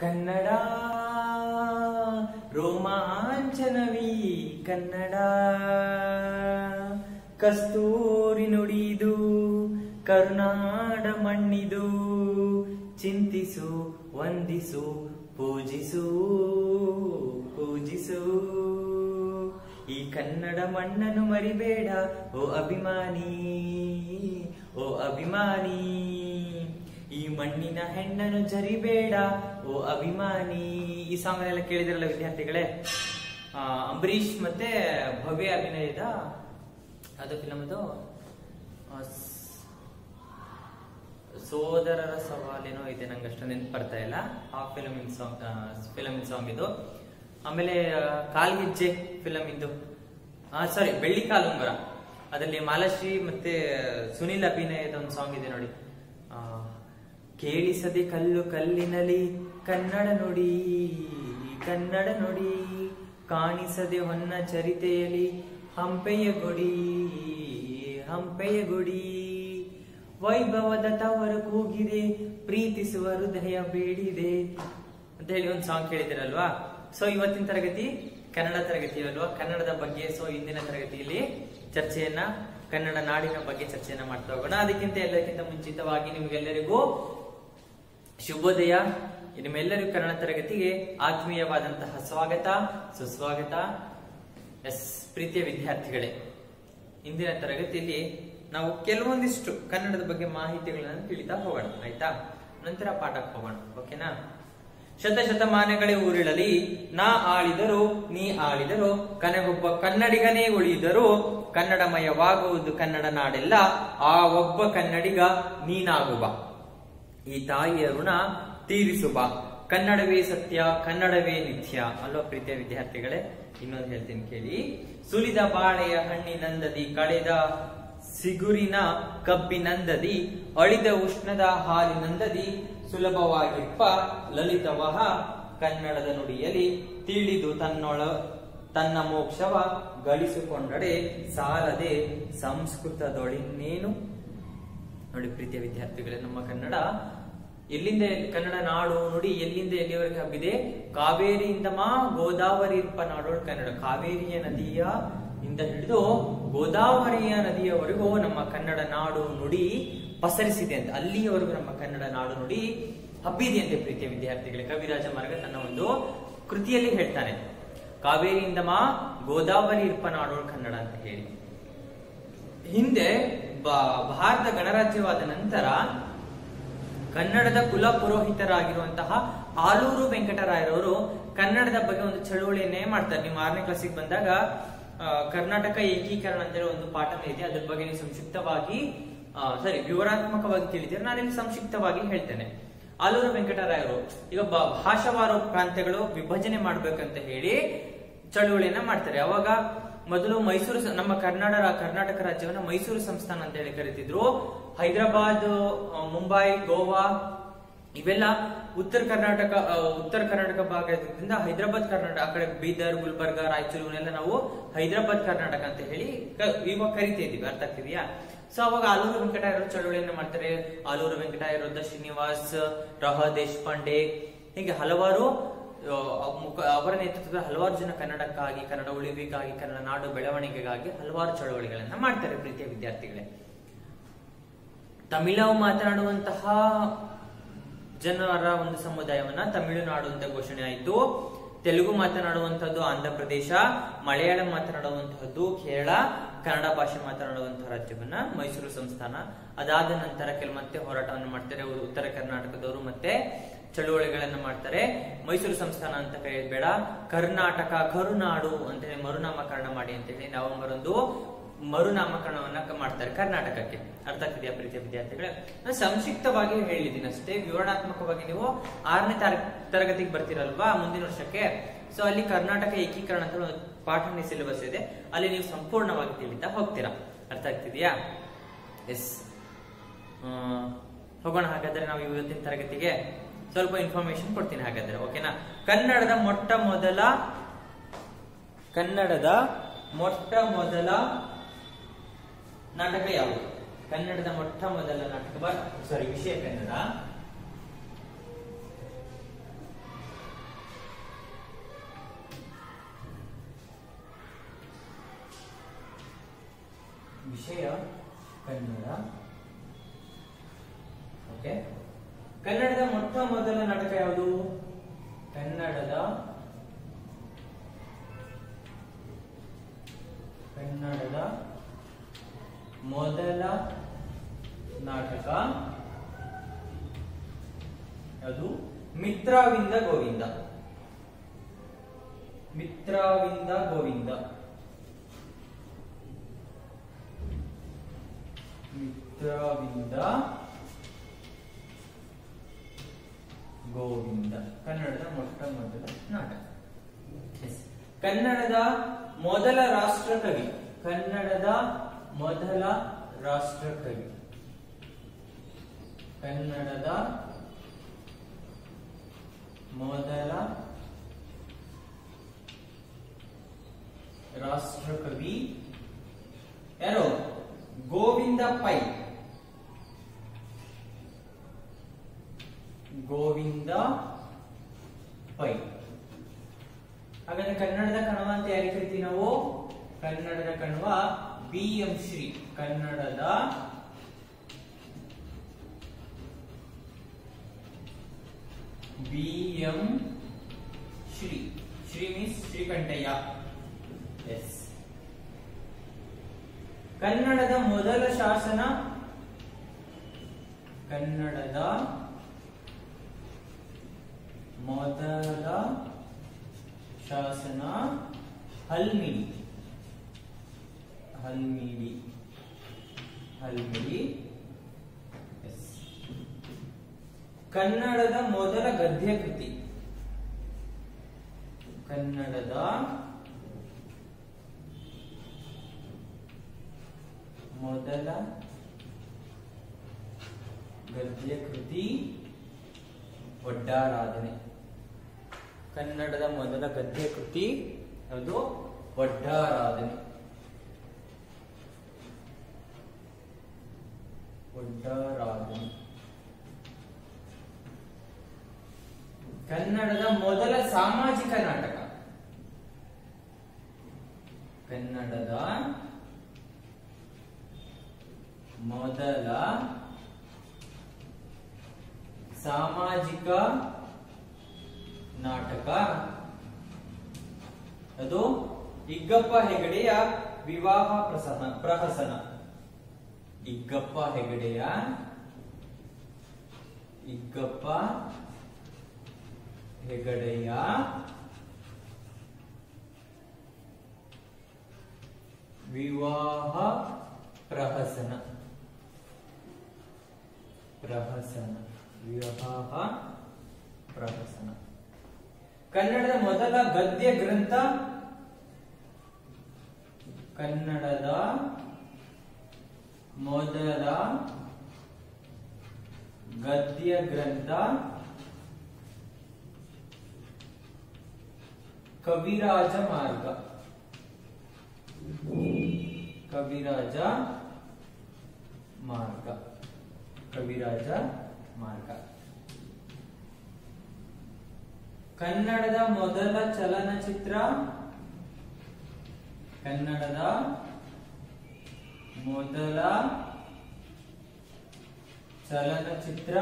ಕನ್ನಡ ರೋಮಾಂಚನವಿ ಕನ್ನಡ ಕಸ್ತೂರಿ ನುಡಿದು ಕರುನಾಡ ಮಣ್ಣಿದು ಚಿಂತಿಸು ವಂದಿಸು ಪೂಜಿಸು ಪೂಜಿಸು ಈ ಕನ್ನಡ ಮಣ್ಣನ್ನು ಮರಿಬೇಡ ಓ ಅಭಿಮಾನಿ ಓ ಅಭಿಮಾನಿ ಈ ಮಣ್ಣಿನ ಹೆಣ್ಣನ್ನು ಜರಿಬೇಡ ಓ ಅಭಿಮಾನಿ. ಈ ಸಾಂಗ್ ಎಲ್ಲ ಕೇಳಿದ್ರಲ್ಲ ವಿದ್ಯಾರ್ಥಿಗಳೇ. ಅಂಬರೀಷ್ ಮತ್ತೆ ಭವ್ಯ ಅಭಿನಯದ ಅದು ಫಿಲಮ್ ಅದು ಸೋದರರ ಸವಾಲೇನೋ ಇದೆ, ನಂಗೆ ಅಷ್ಟು ನೆನಪು ಬರ್ತಾ ಇಲ್ಲ. ಆ ಫಿಲಮಿನ್ ಸಾಂಗ್ ಇದು. ಆಮೇಲೆ ಕಾಲ್ಗೆಜ್ಜೆ ಫಿಲಮ್ ಇದು ಸಾರಿ ಬೆಳ್ಳಿ ಕಾಲುಂಗರ, ಅದರಲ್ಲಿ ಮಾಲಾಶ್ರೀ ಮತ್ತೆ ಸುನಿಲ್ ಅಭಿನಯದ ಒಂದು ಸಾಂಗ್ ಇದೆ ನೋಡಿ. ಕೇಳಿಸದೆ ಕಲ್ಲು ಕಲ್ಲಿನಲ್ಲಿ ಕನ್ನಡ ನುಡಿ ಕನ್ನಡ ನುಡಿ, ಕಾಣಿಸದೆ ಹೊನ್ನ ಚರಿತೆಯಲ್ಲಿ ಹಂಪೆಯ ಗುಡಿ ಹಂಪೆಯ ಗುಡಿ, ವೈಭವದ ತವರು ಕೂಗಿದೆ ಪ್ರೀತಿಸುವ ಹೃದಯ ಬೇಡಿದೆ ಅಂತ ಹೇಳಿ ಒಂದು ಸಾಂಗ್ ಕೇಳಿದಿರಲ್ವಾ. ಸೊ ಇವತ್ತಿನ ತರಗತಿ ಕನ್ನಡ ತರಗತಿ ಅಲ್ವಾ, ಕನ್ನಡದ ಬಗ್ಗೆ. ಸೊ ಇಂದಿನ ತರಗತಿಯಲ್ಲಿ ಚರ್ಚೆಯನ್ನ ಕನ್ನಡ ನಾಡಿನ ಬಗ್ಗೆ ಚರ್ಚೆಯನ್ನ ಮಾಡ್ತಾ ಹೋಗೋಣ. ಅದಕ್ಕಿಂತ ಎಲ್ಲಕ್ಕಿಂತ ಮುಂಚಿತವಾಗಿ ನಿಮ್ಗೆಲ್ಲರಿಗೂ ಶುಭೋದಯ. ನಿಮ್ಮೆಲ್ಲರಿಗೂ ಕನ್ನಡ ತರಗತಿಗೆ ಆತ್ಮೀಯವಾದಂತಹ ಸ್ವಾಗತ ಸುಸ್ವಾಗತ. ಪ್ರೀತಿಯ ವಿದ್ಯಾರ್ಥಿಗಳೇ, ಇಂದಿನ ತರಗತಿಯಲ್ಲಿ ನಾವು ಕೆಲವೊಂದಿಷ್ಟು ಕನ್ನಡದ ಬಗ್ಗೆ ಮಾಹಿತಿಗಳನ್ನು ತಿಳಿತಾ ಹೋಗೋಣ, ಆಯ್ತಾ? ನಂತರ ಪಾಠಕ್ಕೆ ಹೋಗೋಣ, ಓಕೆನಾ? ಶತಶತಮಾನಗಳೇ ಊರಿಳಲಿ ನಾ ಆಳಿದರು ನೀ ಆಳಿದರು, ಕನಗೊಬ್ಬ ಕನ್ನಡಿಗನೇ ಉಳಿದರು, ಕನ್ನಡಮಯವಾಗುವುದು ಕನ್ನಡ ನಾಡೆಲ್ಲ, ಆ ಒಬ್ಬ ಕನ್ನಡಿಗ ನೀನಾಗುವ, ಈ ತಾಯಿಯ ಋಣ ತೀರಿಸುವ, ಕನ್ನಡವೇ ಸತ್ಯ ಕನ್ನಡವೇ ನಿತ್ಯ ಅಲ್ವಾ ಪ್ರೀತಿಯ ವಿದ್ಯಾರ್ಥಿಗಳೇ. ಇನ್ನೊಂದು ಹೇಳ್ತೀನಿ ಕೇಳಿ. ಸುಲಿದ ಬಾಳೆಯ ಹಣ್ಣಿನಂದದಿ, ಕಳೆದ ಸಿಗುರಿನ ಕಬ್ಬಿನಂದದಿ, ಅಳಿದ ಉಷ್ಣದ ಹಾಲಿನಂದದಿ, ಸುಲಭವಾಗಿಪ್ಪ ಲಲಿತವಹ ಕನ್ನಡದ ನುಡಿಯಲಿ, ತಿಳಿದು ತನ್ನ ಮೋಕ್ಷವ ಗಳಿಸಿಕೊಂಡಡೆ ಸಾಲದೆ ಸಂಸ್ಕೃತದೊಳಿನ್ನೇನು. ನೋಡಿ ಪ್ರೀತಿಯ ವಿದ್ಯಾರ್ಥಿಗಳೇ, ನಮ್ಮ ಕನ್ನಡ ಎಲ್ಲಿಂದ ಕನ್ನಡ ನಾಡು ನುಡಿ ಎಲ್ಲಿಂದ ಎಲ್ಲಿವರೆಗೆ ಹಬ್ಬಿದೆ? ಕಾವೇರಿಯಿಂದ ಗೋದಾವರಿ ಇರ್ಪ ನಾಡೋಳು ಕನ್ನಡ. ಕಾವೇರಿಯ ನದಿಯ ಇಂದ ಹಿಡಿದು ಗೋದಾವರಿಯ ನದಿಯವರೆಗೂ ನಮ್ಮ ಕನ್ನಡ ನಾಡು ನುಡಿ ಪಸರಿಸಿದೆ ಅಂತ, ಅಲ್ಲಿಯವರೆಗೂ ನಮ್ಮ ಕನ್ನಡ ನಾಡು ನುಡಿ ಹಬ್ಬಿದೆ ಅಂತೆ ಪ್ರೀತಿಯ ವಿದ್ಯಾರ್ಥಿಗಳೇ. ಕವಿರಾಜ ಮಾರ್ಗ ತನ್ನ ಒಂದು ಕೃತಿಯಲ್ಲಿ ಹೇಳ್ತಾನೆ, ಕಾವೇರಿಯಿಂದ ಗೋದಾವರಿ ಇರ್ಪ ನಾಡೋಳು ಕನ್ನಡ ಅಂತ ಹೇಳಿ. ಹಿಂದೆ ಭಾರತ ಗಣರಾಜ್ಯವಾದ ನಂತರ ಕನ್ನಡದ ಕುಲ ಪುರೋಹಿತರಾಗಿರುವಂತಹ ಆಲೂರು ವೆಂಕಟರಾಯರವರು ಕನ್ನಡದ ಬಗ್ಗೆ ಒಂದು ಚಳುವಳಿಯನ್ನೇ ಮಾಡ್ತಾರೆ. ನೀವು 6ನೇ ಕ್ಲಾಸಿಗೆ ಬಂದಾಗ ಕರ್ನಾಟಕ ಏಕೀಕರಣ ಅಂತ ಹೇಳಿ ಒಂದು ಪಾಠ ಇದೆ, ಅದ್ರ ಬಗ್ಗೆ ನೀವು ಸಂಕ್ಷಿಪ್ತವಾಗಿ ವಿವರಾತ್ಮಕವಾಗಿ ತಿಳಿದಿರ, ನಾನಿಲ್ಲಿ ಸಂಕ್ಷಿಪ್ತವಾಗಿ ಹೇಳ್ತೇನೆ. ಆಲೂರು ವೆಂಕಟರಾಯರು ಈಗ ಭಾಷಾವಾರ ಪ್ರಾಂತ್ಯಗಳು ವಿಭಜನೆ ಮಾಡ್ಬೇಕಂತ ಹೇಳಿ ಚಳುವಳಿಯನ್ನ ಮಾಡ್ತಾರೆ. ಅವಾಗ ಮೊದಲು ಮೈಸೂರು, ನಮ್ಮ ಕರ್ನಾಟಕ ರಾಜ್ಯವನ್ನ ಮೈಸೂರು ಸಂಸ್ಥಾನ ಅಂತ ಹೇಳಿ ಕರೀತಿದ್ರು. ಹೈದರಾಬಾದ್, ಮುಂಬೈ, ಗೋವಾ ಇವೆಲ್ಲ ಉತ್ತರ ಕರ್ನಾಟಕ ಭಾಗದಿಂದ ಹೈದರಾಬಾದ್ ಕರ್ನಾಟಕ, ಆ ಕಡೆ ಬೀದರ್, ಗುಲ್ಬರ್ಗ, ರಾಯಚೂರು ಇವನ್ನೆಲ್ಲ ನಾವು ಹೈದರಾಬಾದ್ ಕರ್ನಾಟಕ ಅಂತ ಹೇಳಿ ಇವಾಗ ಕರಿತಾ ಇದೀವಿ. ಅರ್ಥ ಆಗ್ತಿದ್ಯಾ? ಸೊ ಅವಾಗ ಆಲೂರು ವೆಂಕಟರಾಯರು ಚಳುವಳಿಯನ್ನ ಮಾಡ್ತಾರೆ. ಆಲೂರು ವೆಂಕಟರಾಯರು, ಶ್ರೀನಿವಾಸ್, ರಹ ದೇಶಪಾಂಡೆ, ಹೀಗೆ ಹಲವಾರು ಅವರ ನೇತೃತ್ವದ ಹಲವಾರು ಜನ ಕನ್ನಡಕ್ಕಾಗಿ, ಕನ್ನಡ ಉಳಿವಿಗಾಗಿ, ಕನ್ನಡ ನಾಡು ಬೆಳವಣಿಗೆಗಾಗಿ ಹಲವಾರು ಚಳವಳಿಗಳನ್ನ ಮಾಡ್ತಾರೆ ಪ್ರೀತಿಯ ವಿದ್ಯಾರ್ಥಿಗಳೇ. ತಮಿಳು ಮಾತನಾಡುವಂತಹ ಜನರ ಒಂದು ಸಮುದಾಯವನ್ನ ತಮಿಳುನಾಡು ಅಂತ ಘೋಷಣೆ ಆಯಿತು. ತೆಲುಗು ಮಾತನಾಡುವಂತಹದ್ದು ಆಂಧ್ರ ಪ್ರದೇಶ, ಮಲಯಾಳಂ ಮಾತನಾಡುವಂತಹದ್ದು ಕೇರಳ, ಕನ್ನಡ ಭಾಷೆ ಮಾತನಾಡುವಂತಹ ರಾಜ್ಯವನ್ನ ಮೈಸೂರು ಸಂಸ್ಥಾನ. ಅದಾದ ನಂತರ ಮತ್ತೆ ಹೋರಾಟವನ್ನು ಮಾಡ್ತಾರೆ ಉತ್ತರ ಕರ್ನಾಟಕದವರು, ಮತ್ತೆ ಚಳುವಳಿಗಳನ್ನ ಮಾಡ್ತಾರೆ. ಮೈಸೂರು ಸಂಸ್ಥಾನ ಅಂತ ಕರೆಯೋದು ಬೇಡ, ಕರ್ನಾಟಕ ಕರುನಾಡು ಅಂತ ಹೇಳಿ ಮರುನಾಮಕರಣ ಮಾಡಿ ಅಂತ ಹೇಳಿ ನವೆಂಬರ್ 1 ಮರುನಾಮಕರಣವನ್ನ ಮಾಡ್ತಾರೆ ಕರ್ನಾಟಕಕ್ಕೆ. ಅರ್ಥ ಆಗ್ತಿದೆಯಾ ಪ್ರೀತಿಯ ವಿದ್ಯಾರ್ಥಿಗಳೇ? ನಾನು ಸಂಕ್ಷಿಪ್ತವಾಗಿ ಹೇಳಿದ್ದೀನಿ ಅಷ್ಟೇ. ವಿವರಣಾತ್ಮಕವಾಗಿ ನೀವು 6ನೇ ತರಗತಿಗೆ ಬರ್ತೀರಲ್ವಾ ಮುಂದಿನ ವರ್ಷಕ್ಕೆ, ಸೊ ಅಲ್ಲಿ ಕರ್ನಾಟಕ ಏಕೀಕರಣ ಅಂತ ಪಾಠ ಸಿಲೆಬಸ್ ಇದೆ, ಅಲ್ಲಿ ನೀವು ಸಂಪೂರ್ಣವಾಗಿ ತಿಳಿತಾ ಹೋಗ್ತೀರಾ. ಅರ್ಥ ಆಗ್ತಿದೆಯಾ? ಎಸ್, ಹೋಗೋಣ ಹಾಗಾದ್ರೆ ನಾವು ಇವತ್ತಿನ ತರಗತಿಗೆ. ಸ್ವಲ್ಪ ಇನ್ಫಾರ್ಮೇಶನ್ ಕೊಡ್ತೀನಿ ಹಾಗಾದ್ರೆ, ಓಕೆನಾ? ಕನ್ನಡದ ಮೊಟ್ಟ ಮೊದಲ ನಾಟಕ ಯಾವುದು? ಕನ್ನಡದ ಮೊಟ್ಟ ಮೊದಲ ನಾಟಕ ವಿಷಯ ಕನ್ನಡ. ಕನ್ನಡ. ಓಕೆ. ಕನ್ನಡದ ಮೊಟ್ಟ ಮೊದಲ ನಾಟಕ ಯಾವುದು? ಕನ್ನಡದ ಮೊದಲ ನಾಟಕ ಅದು ಮಿತ್ರವಿಂದ ಗೋವಿಂದ. ಮಿತ್ರವಿಂದ ಗೋವಿಂದ. ಮಿತ್ರವಿಂದ ಗೋವಿಂದ ಕನ್ನಡದ ಮೊಟ್ಟ ಮೊದಲ ನಾಟಕ. ಕನ್ನಡದ ಮೊದಲ ರಾಷ್ಟ್ರಕವಿ. ಕನ್ನಡದ ಮೊದಲ ರಾಷ್ಟ್ರಕವಿ. ಕನ್ನಡದ ಮೊದಲ ರಾಷ್ಟ್ರಕವಿ ಯಾರು? ಗೋವಿಂದ ಪೈ. ಗೋವಿಂದ ಪೈ. ಹಾಗಾದ್ರೆ ಕನ್ನಡದ ಕಣವ ಅಂತ ಯಾರಿಗೆ ಕರಿತೀವಿ ನಾವು? ಕನ್ನಡದ ಕಣವ BM ಶ್ರೀ. ಕನ್ನಡದ BM Shri. Shri means Srikantaiah. Yes. ಕನ್ನಡದ ಮೊದಲ ಶಾಸನ. ಕನ್ನಡದ ಮೊದಲ ಶಾಸನ ಹಲ್ಮಿಡಿ. ಹಲ್ಮಿಡಿ. ಹಲ್ಮಿಡಿ. ಎಸ್. ಕನ್ನಡದ ಮೊದಲ ಗದ್ಯ ಕೃತಿ. ಕನ್ನಡದ ಮೊದಲ ಗದ್ಯ ಕೃತಿ ಒಡ್ಡಾರಾಧನೆ. ಕನ್ನಡದ ಮೊದಲ ಗದ್ಯ ಕೃತಿ ಅದು ಒಡ್ಡಾರಾಧನೆ. ಒಡ್ಡಾರಾಧನೆ. ಕನ್ನಡದ ಮೊದಲ ಸಾಮಾಜಿಕ ನಾಟಕ. ಕನ್ನಡದ ಮೊದಲ ಸಾಮಾಜಿಕ ನಾಟಕ ಅದು ಇಗ್ಗಪ್ಪ ಹೆಗಡೆಯ ವಿವಾಹ ಪ್ರಹಸನ. ಇಗ್ಗಪ್ಪ ಹೆಗಡೆಯ ವಿವಾಹ ಪ್ರಹಸನ. ವಿವಾಹ ಪ್ರಹಸನ. ಕನ್ನಡದ ಮೊದಲ ಗದ್ಯ ಗ್ರಂಥ. ಕನ್ನಡದ ಮೊದಲ ಗದ್ಯ ಗ್ರಂಥ ಕವಿರಾಜ ಮಾರ್ಗ. ಕವಿರಾಜ ಮಾರ್ಗ. ಕವಿರಾಜ ಮಾರ್ಗ. ಕನ್ನಡದ ಮೊದಲ ಚಲನಚಿತ್ರ. ಕನ್ನಡದ ಮೊದಲ ಚಲನಚಿತ್ರ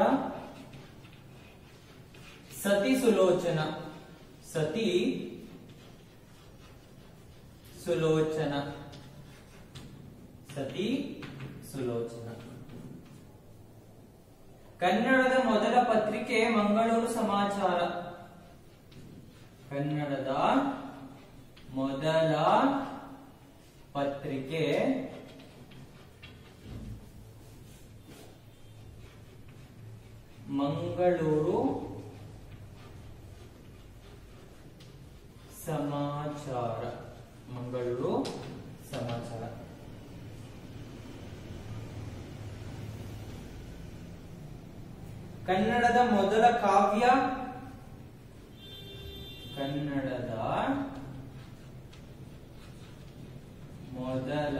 ಸತಿ ಸುಲೋಚನ. ಸತಿ ಸುಲೋಚನ. ಸತಿ ಸುಲೋಚನ. ಕನ್ನಡದ ಮೊದಲ ಪತ್ರಿಕೆ ಮಂಗಳೂರು ಸಮಾಚಾರ. ಕನ್ನಡದ ಮೊದಲ ಪತ್ರಿಕೆ ಮಂಗಳೂರು ಸಮಾಚಾರ. ಮಂಗಳೂರು ಸಮಾಚಾರ. ಕನ್ನಡದ ಮೊದಲ ಕಾವ್ಯ. ಕನ್ನಡದ ಮೊದಲ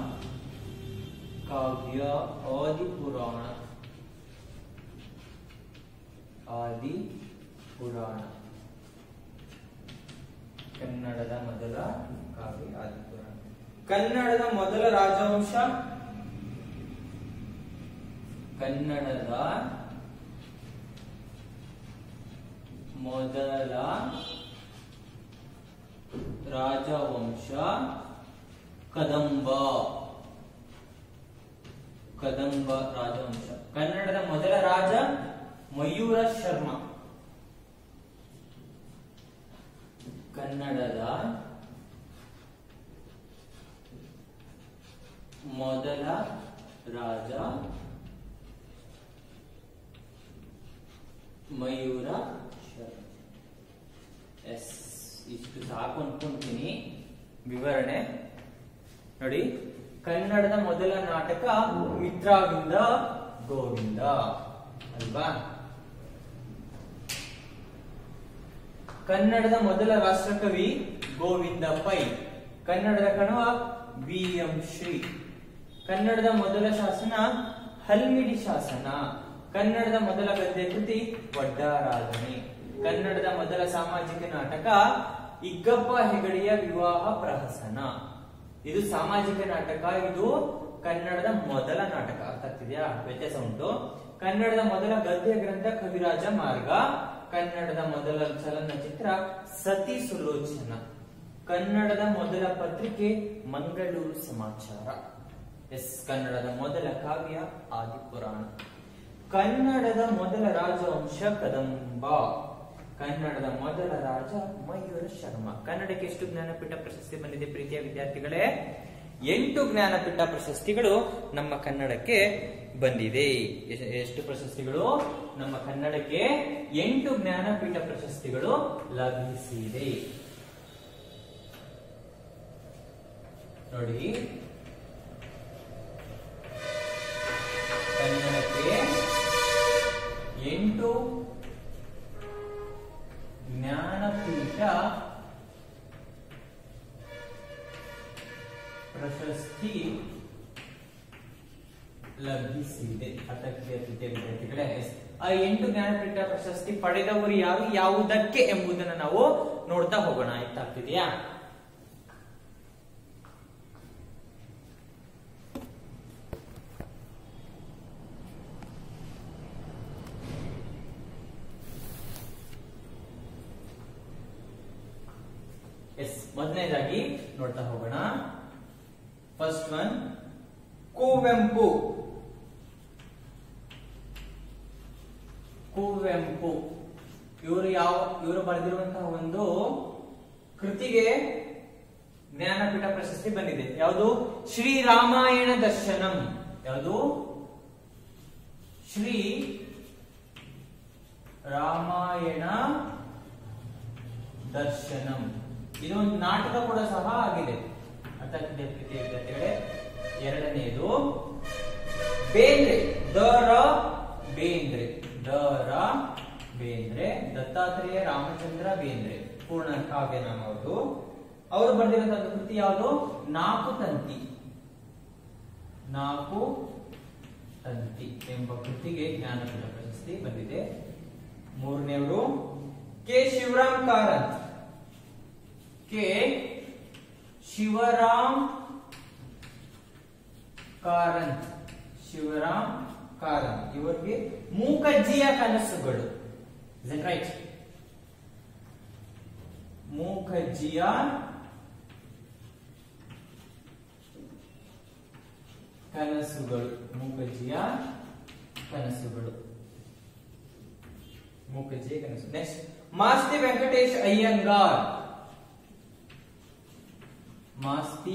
ಕಾವ್ಯ ಆದಿಪುರಾಣ. ಆದಿಪುರಾಣ. ಕನ್ನಡದ ಮೊದಲ ಕಾವ್ಯ ಆದಿಪುರಾಣ. ಕನ್ನಡದ ಮೊದಲ ರಾಜವಂಶ. ಕನ್ನಡದ ಮೊದಲ ರಾಜವಂಶ ಕದಂಬ. ಕದಂಬ ರಾಜವಂಶ. ಕನ್ನಡದ ಮೊದಲ ರಾಜ ಮಯೂರ ಶರ್ಮ. ಕನ್ನಡದ ಮೊದಲ ರಾಜ ಮಯೂರ ಶರ್ಮ. ಎಸ್, ಇಷ್ಟು ಸಾಕು ಅನ್ಕೊಂತೀನಿ ವಿವರಣೆ. ನೋಡಿ, ಕನ್ನಡದ ಮೊದಲ ನಾಟಕ ಮಿತ್ರವಿಂದ ಗೋವಿಂದ ಅಲ್ವಾ. ಕನ್ನಡದ ಮೊದಲ ರಾಷ್ಟ್ರಕವಿ ಗೋವಿಂದ ಪೈ. ಕನ್ನಡದ ಕಣವ ವಿ.ಎಂ. ಶ್ರೀ. ಕನ್ನಡದ ಮೊದಲ ಶಾಸನ ಹಲ್ಮಿಡಿ ಶಾಸನ. ಕನ್ನಡದ ಮೊದಲ ಗದ್ಯ ಕೃತಿ ವಡ್ಡಾರಾಧನೆ. ಕನ್ನಡದ ಮೊದಲ ಸಾಮಾಜಿಕ ನಾಟಕ ಇಗ್ಗಪ್ಪ ಹೆಗಡೆಯ ವಿವಾಹ ಪ್ರಹಸನ. ಇದು ಸಾಮಾಜಿಕ ನಾಟಕ, ಇದು ಕನ್ನಡದ ಮೊದಲ ನಾಟಕ. ಅರ್ಥ ಆಗ್ತಿದೆಯಾ? ವ್ಯತ್ಯಾಸ ಉಂಟು. ಕನ್ನಡದ ಮೊದಲ ಗದ್ಯ ಗ್ರಂಥ ಕವಿರಾಜ ಮಾರ್ಗ. ಕನ್ನಡದ ಮೊದಲ ಚಲನಚಿತ್ರ ಸತಿ ಸುಲೋಚನ. ಕನ್ನಡದ ಮೊದಲ ಪತ್ರಿಕೆ ಮಂಗಳೂರು ಸಮಾಚಾರ. ಎಸ್, ಕನ್ನಡದ ಮೊದಲ ಕಾವ್ಯ ಆದಿಪುರಾಣ. ಕನ್ನಡದ ಮೊದಲ ರಾಜವಂಶ ಕದಂಬ. ಕನ್ನಡದ ಮೊದಲ ರಾಜ ಮಯೂರ ಶರ್ಮ. ಕನ್ನಡಕ್ಕೆ ಎಷ್ಟು ಜ್ಞಾನಪೀಠ ಪ್ರಶಸ್ತಿ ಬಂದಿದೆ ಪ್ರೀತಿಯ ವಿದ್ಯಾರ್ಥಿಗಳೇ? 8 ಜ್ಞಾನಪೀಠ ಪ್ರಶಸ್ತಿಗಳು ನಮ್ಮ ಕನ್ನಡಕ್ಕೆ ಬಂದಿದೆ. ಎಷ್ಟು ಪ್ರಶಸ್ತಿಗಳು? ನಮ್ಮ ಕನ್ನಡಕ್ಕೆ 8 ಜ್ಞಾನಪೀಠ ಪ್ರಶಸ್ತಿಗಳು ಲಭಿಸಿದೆ. ನೋಡಿ, ಕನ್ನಡಕ್ಕೆ 8 ಜ್ಞಾನಪೀಠ ಪ್ರಶಸ್ತಿ ಲಭಿಸಿದೆ. ಅದಕ್ಕೆ ವಿದ್ಯಾರ್ಥಿಗಳೇ, ಆ 8 ಜ್ಞಾನಪೀಠ ಪ್ರಶಸ್ತಿ ಪಡೆದವರು ಯಾರು, ಯಾವುದಕ್ಕೆ ಎಂಬುದನ್ನು ನಾವು ನೋಡ್ತಾ ಹೋಗೋಣ. ಆಯ್ತಾಗ್ತಿದೆಯಾ? ಎಸ್, ಮೊದಲನೇದಾಗಿ ನೋಡ್ತಾ ಹೋಗೋಣ. First one Kuvempu. ಕುವೆಂಪು ಇವರು ಬರೆದಿರುವಂತಹ ಒಂದು ಕೃತಿಗೆ ಜ್ಞಾನಪೀಠ ಪ್ರಶಸ್ತಿ ಬಂದಿದೆ. ಯಾವುದು? ಶ್ರೀ ರಾಮಾಯಣ ದರ್ಶನಂ. ಯಾವುದು? ಶ್ರೀ ರಾಮಾಯಣ ದರ್ಶನಂ. ಇದು ಒಂದು ನಾಟಕ ಕೂಡ ಸಹ ಆಗಿದೆ. ಅರ್ಥ ಆಗ್ತಿದೆ ವಿದ್ಯಾರ್ಥಿಗಳೇ? ಎರಡನೆಯದು ಬೇಂದ್ರೆ. ಬೇಂದ್ರೆ ದತ್ತಾತ್ರೇಯ ರಾಮಚಂದ್ರ ಬೇಂದ್ರೆ, ಪೂರ್ಣ ಕಾವ್ಯ ನಾಮ ಅವರು. ಅವರು ಬರೆದಿರುವಂತಹ ಕೃತಿ ಯಾವುದು? ನಾಲ್ಕು ತಂತಿ ಎಂಬ ಕೃತಿಗೆ ಜ್ಞಾನಪೀಠ ಪ್ರಶಸ್ತಿ ಬಂದಿದೆ. ಮೂರನೆಯವರು ಕೆ ಶಿವರಾಮ್ ಕಾರಂತ್. ಕೆ ಶಿವರಾಮ್ ಕಾರಂತ್. ಇವರಿಗೆ ಮೂಕಜ್ಜಿಯ ಕನಸುಗಳು. Is it right? ಮೂಕಜ್ಜಿಯ ಕನಸುಗಳು. ನೆಕ್ಸ್ಟ್ ಮಾಸ್ತಿ ವೆಂಕಟೇಶ್ ಅಯ್ಯಂಗಾರ್. ಮಾಸ್ತಿ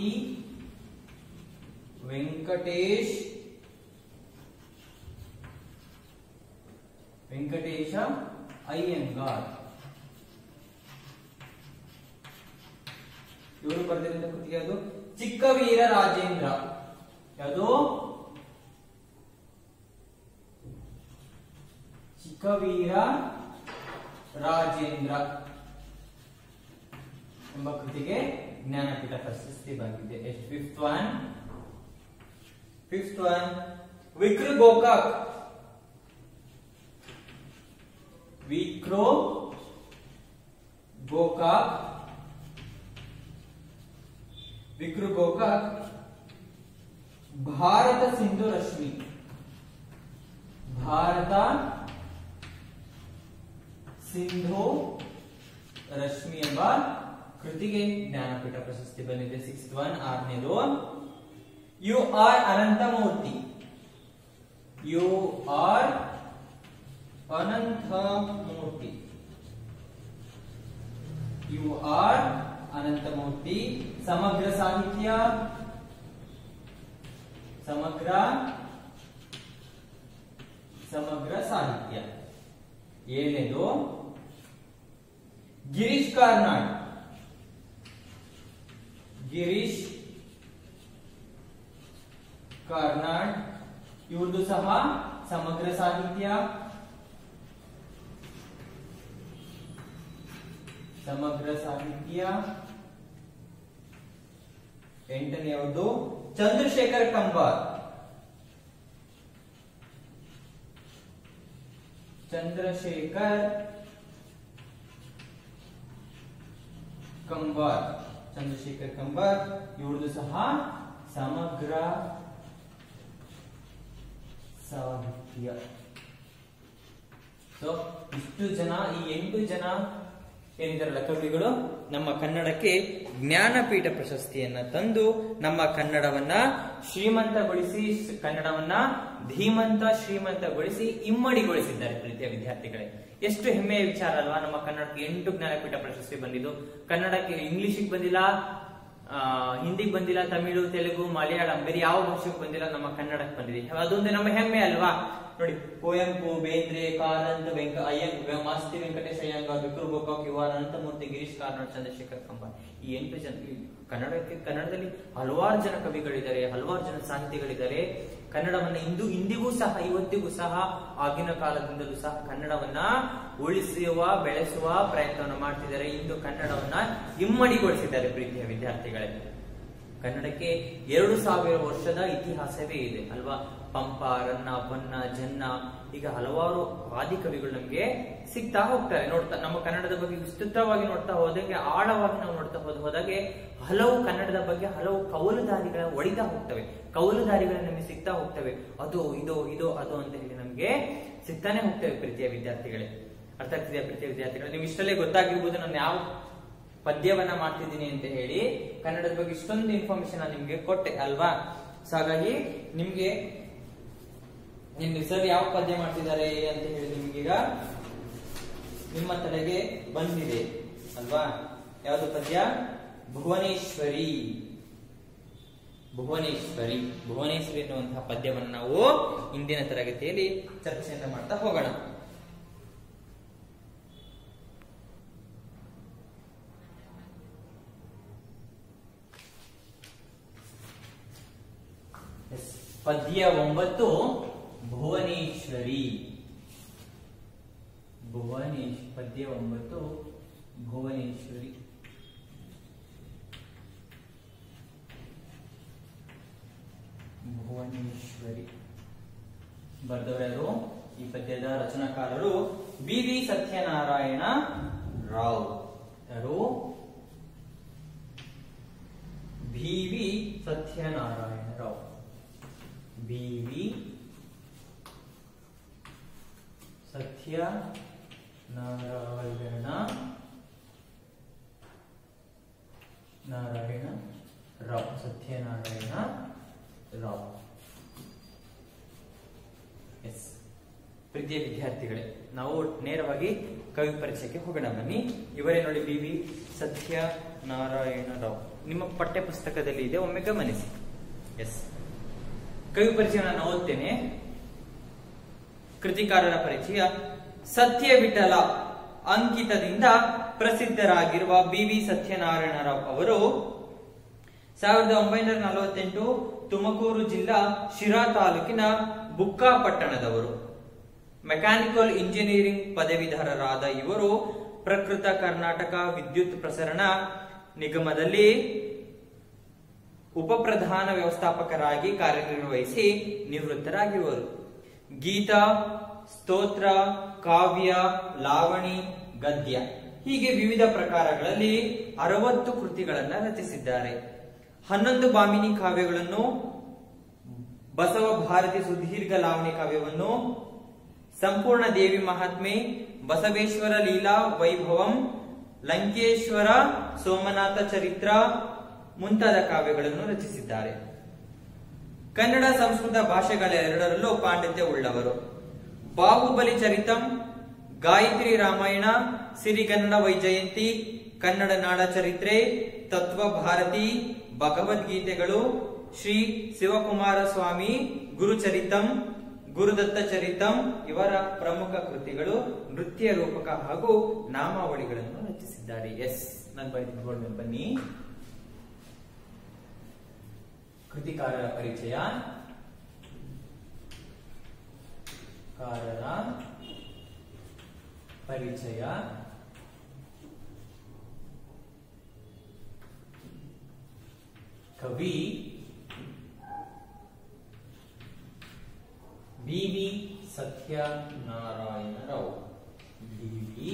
ವೆಂಕಟೇಶ ಅಯ್ಯಂಗಾರ್. ಇವರು ಬರೆದಿರುವಂತಹ ಕೃತಿ ಯಾವುದು? ಚಿಕ್ಕವೀರ ರಾಜೇಂದ್ರ. ಯಾವುದು? ಚಿಕ್ಕವೀರ ರಾಜೇಂದ್ರ ಎಂಬ ಕೃತಿಗೆ ಜ್ಞಾನಪೀಠ ಪ್ರಶಸ್ತಿ ಬಂದಿದೆ. ಎಷ್ಟು? ಫಿಫ್ತ್ ಒನ್ ವಿಕ್ರು ಗೋಕಾಕ್. ವಿಕ್ರು ಗೋಕಾಕ್ ಭಾರತ ಸಿಂಧು ರಶ್ಮಿ. ಭಾರತ ಸಿಂಧು ರಶ್ಮಿ ಎಂಬ ಕೃತಿಗೆ ಜ್ಞಾನಪೀಠ ಪ್ರಶಸ್ತಿ ಬಂದಿದೆ. 6th one. 6ನೇದು U R Ananthamurthy. U R Ananthamurthy. U R Ananthamurthy. ಸಮಗ್ರ ಸಾಹಿತ್ಯ. ಸಮಗ್ರ ಸಾಹಿತ್ಯ. 7ನೇದು ಗಿರೀಶ್ ಕಾರ್ನಾಡ್. ಗಿರೀಶ್ ಕಾರ್ನಾಡ್ ಇವ್ರದ್ದು ಸಹ ಸಮಗ್ರ ಸಾಹಿತ್ಯ. ಸಮಗ್ರ ಸಾಹಿತ್ಯ. 8ನೇಯದು ಚಂದ್ರಶೇಖರ್ ಕಂಬಾರ್. ಚಂದ್ರಶೇಖರ್ ಕಂಬಾರ್ ಇವ್ರದ್ದು ಸಹ ಸಮಗ್ರ ಸಾಹಿತ್ಯ. ಸೊ ಇಷ್ಟು ಜನ, ಈ 8 ಜನ ಏನಿದಾರಲ್ಲ ಕವಿಗಳು ನಮ್ಮ ಕನ್ನಡಕ್ಕೆ ಜ್ಞಾನಪೀಠ ಪ್ರಶಸ್ತಿಯನ್ನ ತಂದು ನಮ್ಮ ಕನ್ನಡವನ್ನ ಶ್ರೀಮಂತಗೊಳಿಸಿ, ಕನ್ನಡವನ್ನ ಧೀಮಂತ ಶ್ರೀಮಂತಗೊಳಿಸಿ ಇಮ್ಮಡಿಗೊಳಿಸಿದ್ದಾರೆ. ಪ್ರೀತಿಯ ವಿದ್ಯಾರ್ಥಿಗಳೇ, ಎಷ್ಟು ಹೆಮ್ಮೆಯ ವಿಚಾರ ಅಲ್ವಾ? ನಮ್ಮ ಕನ್ನಡಕ್ಕೆ 8 ಜ್ಞಾನಪೀಠ ಪ್ರಶಸ್ತಿ ಬಂದಿದ್ದು. ಕನ್ನಡಕ್ಕೆ ಇಂಗ್ಲಿಷಿಗೆ ಬಂದಿಲ್ಲ, ಹಿಂದಿಗೆ ಬಂದಿಲ್ಲ, ತಮಿಳು, ತೆಲುಗು, ಮಲಯಾಳಂ, ಬೇರೆ ಯಾವ ಭಾಷೆಗೆ ಬಂದಿಲ್ಲ, ನಮ್ಮ ಕನ್ನಡಕ್ಕೆ ಬಂದಿದೆ. ಅದೊಂದು ನಮ್ಮ ಹೆಮ್ಮೆ ಅಲ್ವಾ? ನೋಡಿ, ಕುವೆಂಪು, ಬೇಂದ್ರೆ, ಕಾರಂತ್, ಮಾಸ್ತಿ ವೆಂಕಟೇಶ್ ಅಯ್ಯಂಗಾರ್, ವಿಕ್ರು ಗೋಕಾಕ್, ಯು ಆರ್ ಅನಂತಮೂರ್ತಿ, ಗಿರೀಶ್ ಕಾರ್ನಾಡ್, ಚಂದ್ರಶೇಖರ್ ಕಂಬಾರ್, ಈ 8 ಜನ. ಕನ್ನಡದಲ್ಲಿ ಹಲವಾರು ಜನ ಕವಿಗಳಿದ್ದಾರೆ, ಹಲವಾರು ಜನ ಸಾಹಿತಿಗಳಿದ್ದಾರೆ. ಕನ್ನಡವನ್ನ ಇಂದಿಗೂ ಸಹ, ಇವತ್ತಿಗೂ ಸಹ, ಆಗಿನ ಕಾಲದಿಂದಲೂ ಸಹ ಕನ್ನಡವನ್ನ ಉಳಿಸುವ, ಬೆಳೆಸುವ ಪ್ರಯತ್ನವನ್ನು ಮಾಡ್ತಿದ್ದಾರೆ. ಇಂದು ಕನ್ನಡವನ್ನ ಇಮ್ಮಡಿಗೊಳಿಸಿದ್ದಾರೆ. ಪ್ರೀತಿಯ ವಿದ್ಯಾರ್ಥಿಗಳೇ, ಕನ್ನಡಕ್ಕೆ 2000 ವರ್ಷದ ಇತಿಹಾಸವೇ ಇದೆ ಅಲ್ವಾ? ಪಂಪ, ರನ್ನ, ಪೊನ್ನ, ಜನ್ನ, ಈಗ ಹಲವಾರು ಆದಿಕವಿಗಳು ನಮ್ಗೆ ಸಿಗ್ತಾ ಹೋಗ್ತಾರೆ. ನಮ್ಮ ಕನ್ನಡದ ಬಗ್ಗೆ ವಿಸ್ತೃತವಾಗಿ ನೋಡ್ತಾ ಹೋದಂಗೆ, ಆಳವಾಗಿ ನಾವು ನೋಡ್ತಾ ಹೋದಾಗೆ ಹಲವು ಕನ್ನಡದ ಬಗ್ಗೆ ಹಲವು ಕವಲುದಾರಿಗಳ ಒಳಿತಾ ಹೋಗ್ತವೆ, ಕವಲುದಾರಿಗಳು ನಮಗೆ ಸಿಗ್ತಾ ಹೋಗ್ತವೆ. ಅದು ಇದು ಅದು ಅಂತ ಹೇಳಿ ನಮ್ಗೆ ಸಿಗ್ತಾನೆ ಹೋಗ್ತವೆ. ಪ್ರೀತಿಯ ವಿದ್ಯಾರ್ಥಿಗಳೇ, ಅರ್ಥ ಆಗ್ತಿದೆಯಾ? ಪ್ರೀತಿಯ ವಿದ್ಯಾರ್ಥಿಗಳೇ, ನೀವು ಇಷ್ಟಲ್ಲೇ ಗೊತ್ತಾಗಿರ್ಬೋದು ನಾನು ಯಾವ ಪದ್ಯವನ್ನ ಮಾಡ್ತಿದ್ದೀನಿ ಅಂತ ಹೇಳಿ. ಕನ್ನಡದ ಬಗ್ಗೆ ಇಷ್ಟೊಂದು ಇನ್ಫಾರ್ಮೇಶನ್ ನಿಮ್ಗೆ ಕೊಟ್ಟೆ ಅಲ್ವಾ? ಸೊ ಹಾಗಾಗಿ ನಿಮ್ಗೆ ಸರ್ ಯಾವ ಪದ್ಯ ಮಾಡ್ತಿದ್ದಾರೆ ಅಂತ ಹೇಳಿ ನಿಮ್ಗೀಗ ನಿಮ್ಮ ತಲೆಗೆ ಬಂದಿದೆ ಅಲ್ವಾ? ಯಾವುದು ಪದ್ಯ? ಭುವನೇಶ್ವರಿ. ಭುವನೇಶ್ವರಿ ಎನ್ನುವಂತಹ ಪದ್ಯವನ್ನು ನಾವು ಇಂದಿನ ತರಗತಿಯಲ್ಲಿ ಚರ್ಚೆಯನ್ನು ಮಾಡ್ತಾ ಹೋಗೋಣ. ಪದ್ಯ 9 ಭುವನೇಶ್ವರಿ. ಪದ್ಯ 9 ಭುವನೇಶ್ವರಿ. ಬರೆದವರಾರು? ಈ ಪದ್ಯದ ರಚನಾಕಾರರು ಬಿ.ವಿ. ಸತ್ಯನಾರಾಯಣ ರಾವ್. ಯಾರು? B V. Satyanarayana Rao. B V. Satyanarayana Rao. Satyanarayana Rao. Yes. ಪ್ರೀತಿಯ ವಿದ್ಯಾರ್ಥಿಗಳೇ, ನಾವು ನೇರವಾಗಿ ಕವಿ ಪರಿಚಯಕ್ಕೆ ಹೋಗೋಣ ಬನ್ನಿ. ಇವರೇ ನೋಡಿ, ಬಿ.ವಿ. ಸತ್ಯನಾರಾಯಣ ರಾವ್. ನಿಮ್ಮ ಪಠ್ಯ ಪುಸ್ತಕದಲ್ಲಿ ಇದೆ, ಒಮ್ಮೆ ಗಮನಿಸಿ. ಎಸ್. ಕವಿ ಪರಿಚಯ ನಾನು ಓದ್ತೇನೆ. ಕೃತಿಕಾರರ ಪರಿಚಯ. ಸತ್ಯ ವಿಠಲ ಅಂಕಿತದಿಂದ ಪ್ರಸಿದ್ಧರಾಗಿರುವ ಬಿ.ವಿ. ಸತ್ಯನಾರಾಯಣ ರಾವ್ ಅವರು 1948 ತುಮಕೂರು ಜಿಲ್ಲಾ ಶಿರಾ ತಾಲೂಕಿನ ಬುಕ್ಕಾಪಟ್ಟಣದವರು. ಮೆಕ್ಯಾನಿಕಲ್ ಇಂಜಿನಿಯರಿಂಗ್ ಪದವೀಧರರಾದ ಇವರು ಪ್ರಕೃತ ಕರ್ನಾಟಕ ವಿದ್ಯುತ್ ಪ್ರಸರಣ ನಿಗಮದಲ್ಲಿ ಉಪಪ್ರಧಾನ ವ್ಯವಸ್ಥಾಪಕರಾಗಿ ಕಾರ್ಯನಿರ್ವಹಿಸಿ ನಿವೃತ್ತರಾಗಿರುವರು. ಗೀತ, ಸ್ತೋತ್ರ, ಕಾವ್ಯ, ಲಾವಣಿ, ಗದ್ಯ ಹೀಗೆ ವಿವಿಧ ಪ್ರಕಾರಗಳಲ್ಲಿ 60 ಕೃತಿಗಳನ್ನು ರಚಿಸಿದ್ದಾರೆ. 11 ಭಾಮಿನಿ ಕಾವ್ಯಗಳನ್ನು, ಬಸವ ಭಾರತಿ ಸುದೀರ್ಘ ಲಾವಣಿ ಕಾವ್ಯವನ್ನು, ಸಂಪೂರ್ಣ ದೇವಿ ಮಹಾತ್ಮೆ, ಬಸವೇಶ್ವರ ಲೀಲಾ ವೈಭವಂ, ಲಂಕೇಶ್ವರ ಸೋಮನಾಥ ಚರಿತ್ರ ಮುಂತಾದ ಕಾವ್ಯಗಳನ್ನು ರಚಿಸಿದ್ದಾರೆ. ಕನ್ನಡ ಸಂಸ್ಕೃತ ಭಾಷೆಗಳೆರಡರಲ್ಲೂ ಪಾಂಡಿತ್ಯ ಉಳ್ಳವರು. ಬಾಹುಬಲಿ ಚರಿತಂ, ಗಾಯತ್ರಿ ರಾಮಾಯಣ, ಸಿರಿಗನ್ನಡ ವೈಜಯಂತಿ, ಕನ್ನಡ ನಾಡ ಚರಿತ್ರೆ, ತತ್ವ ಭಾರತಿ, ಭಗವದ್ಗೀತೆಗಳು, ಶ್ರೀ ಶಿವಕುಮಾರ ಸ್ವಾಮಿ ಗುರುಚರಿತಂ, ಗುರುದತ್ತ ಚರಿತಂ ಇವರ ಪ್ರಮುಖ ಕೃತಿಗಳು. ನೃತ್ಯ ರೂಪಕ ಹಾಗೂ ನಾಮಾವಳಿಗಳನ್ನು ರಚಿಸಿದ್ದಾರೆ. ಎಸ್, ನಾನು ಬರೀತೀನಿ, ಬನ್ನಿ. ಕೃತಿಕಾರರ ಪರಿಚಯ. ಕಾರರ ಪರಿಚಯ. ಕವಿ ಬಿ.ವಿ. ಸತ್ಯನಾರಾಯಣ ರಾವ್. ಬಿ.ವಿ.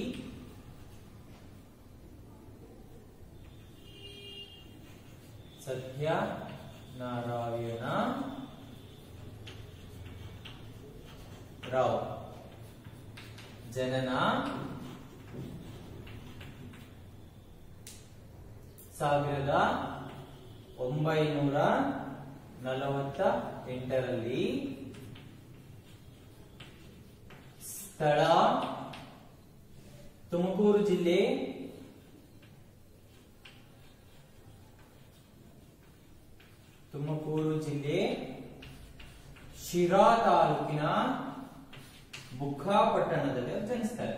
ಸತ್ಯನಾರಾಯಣ ರಾವ್. ಜನನ 1948ರಲ್ಲಿ. ಸ್ಥಳ ತುಮಕೂರು ಜಿಲ್ಲೆ, ಶಿರಾ ತಾಲೂಕಿನ ಬುಕ್ಕಾಪಟ್ಟಣದಲ್ಲಿ ಜನಿಸ್ತಾರೆ.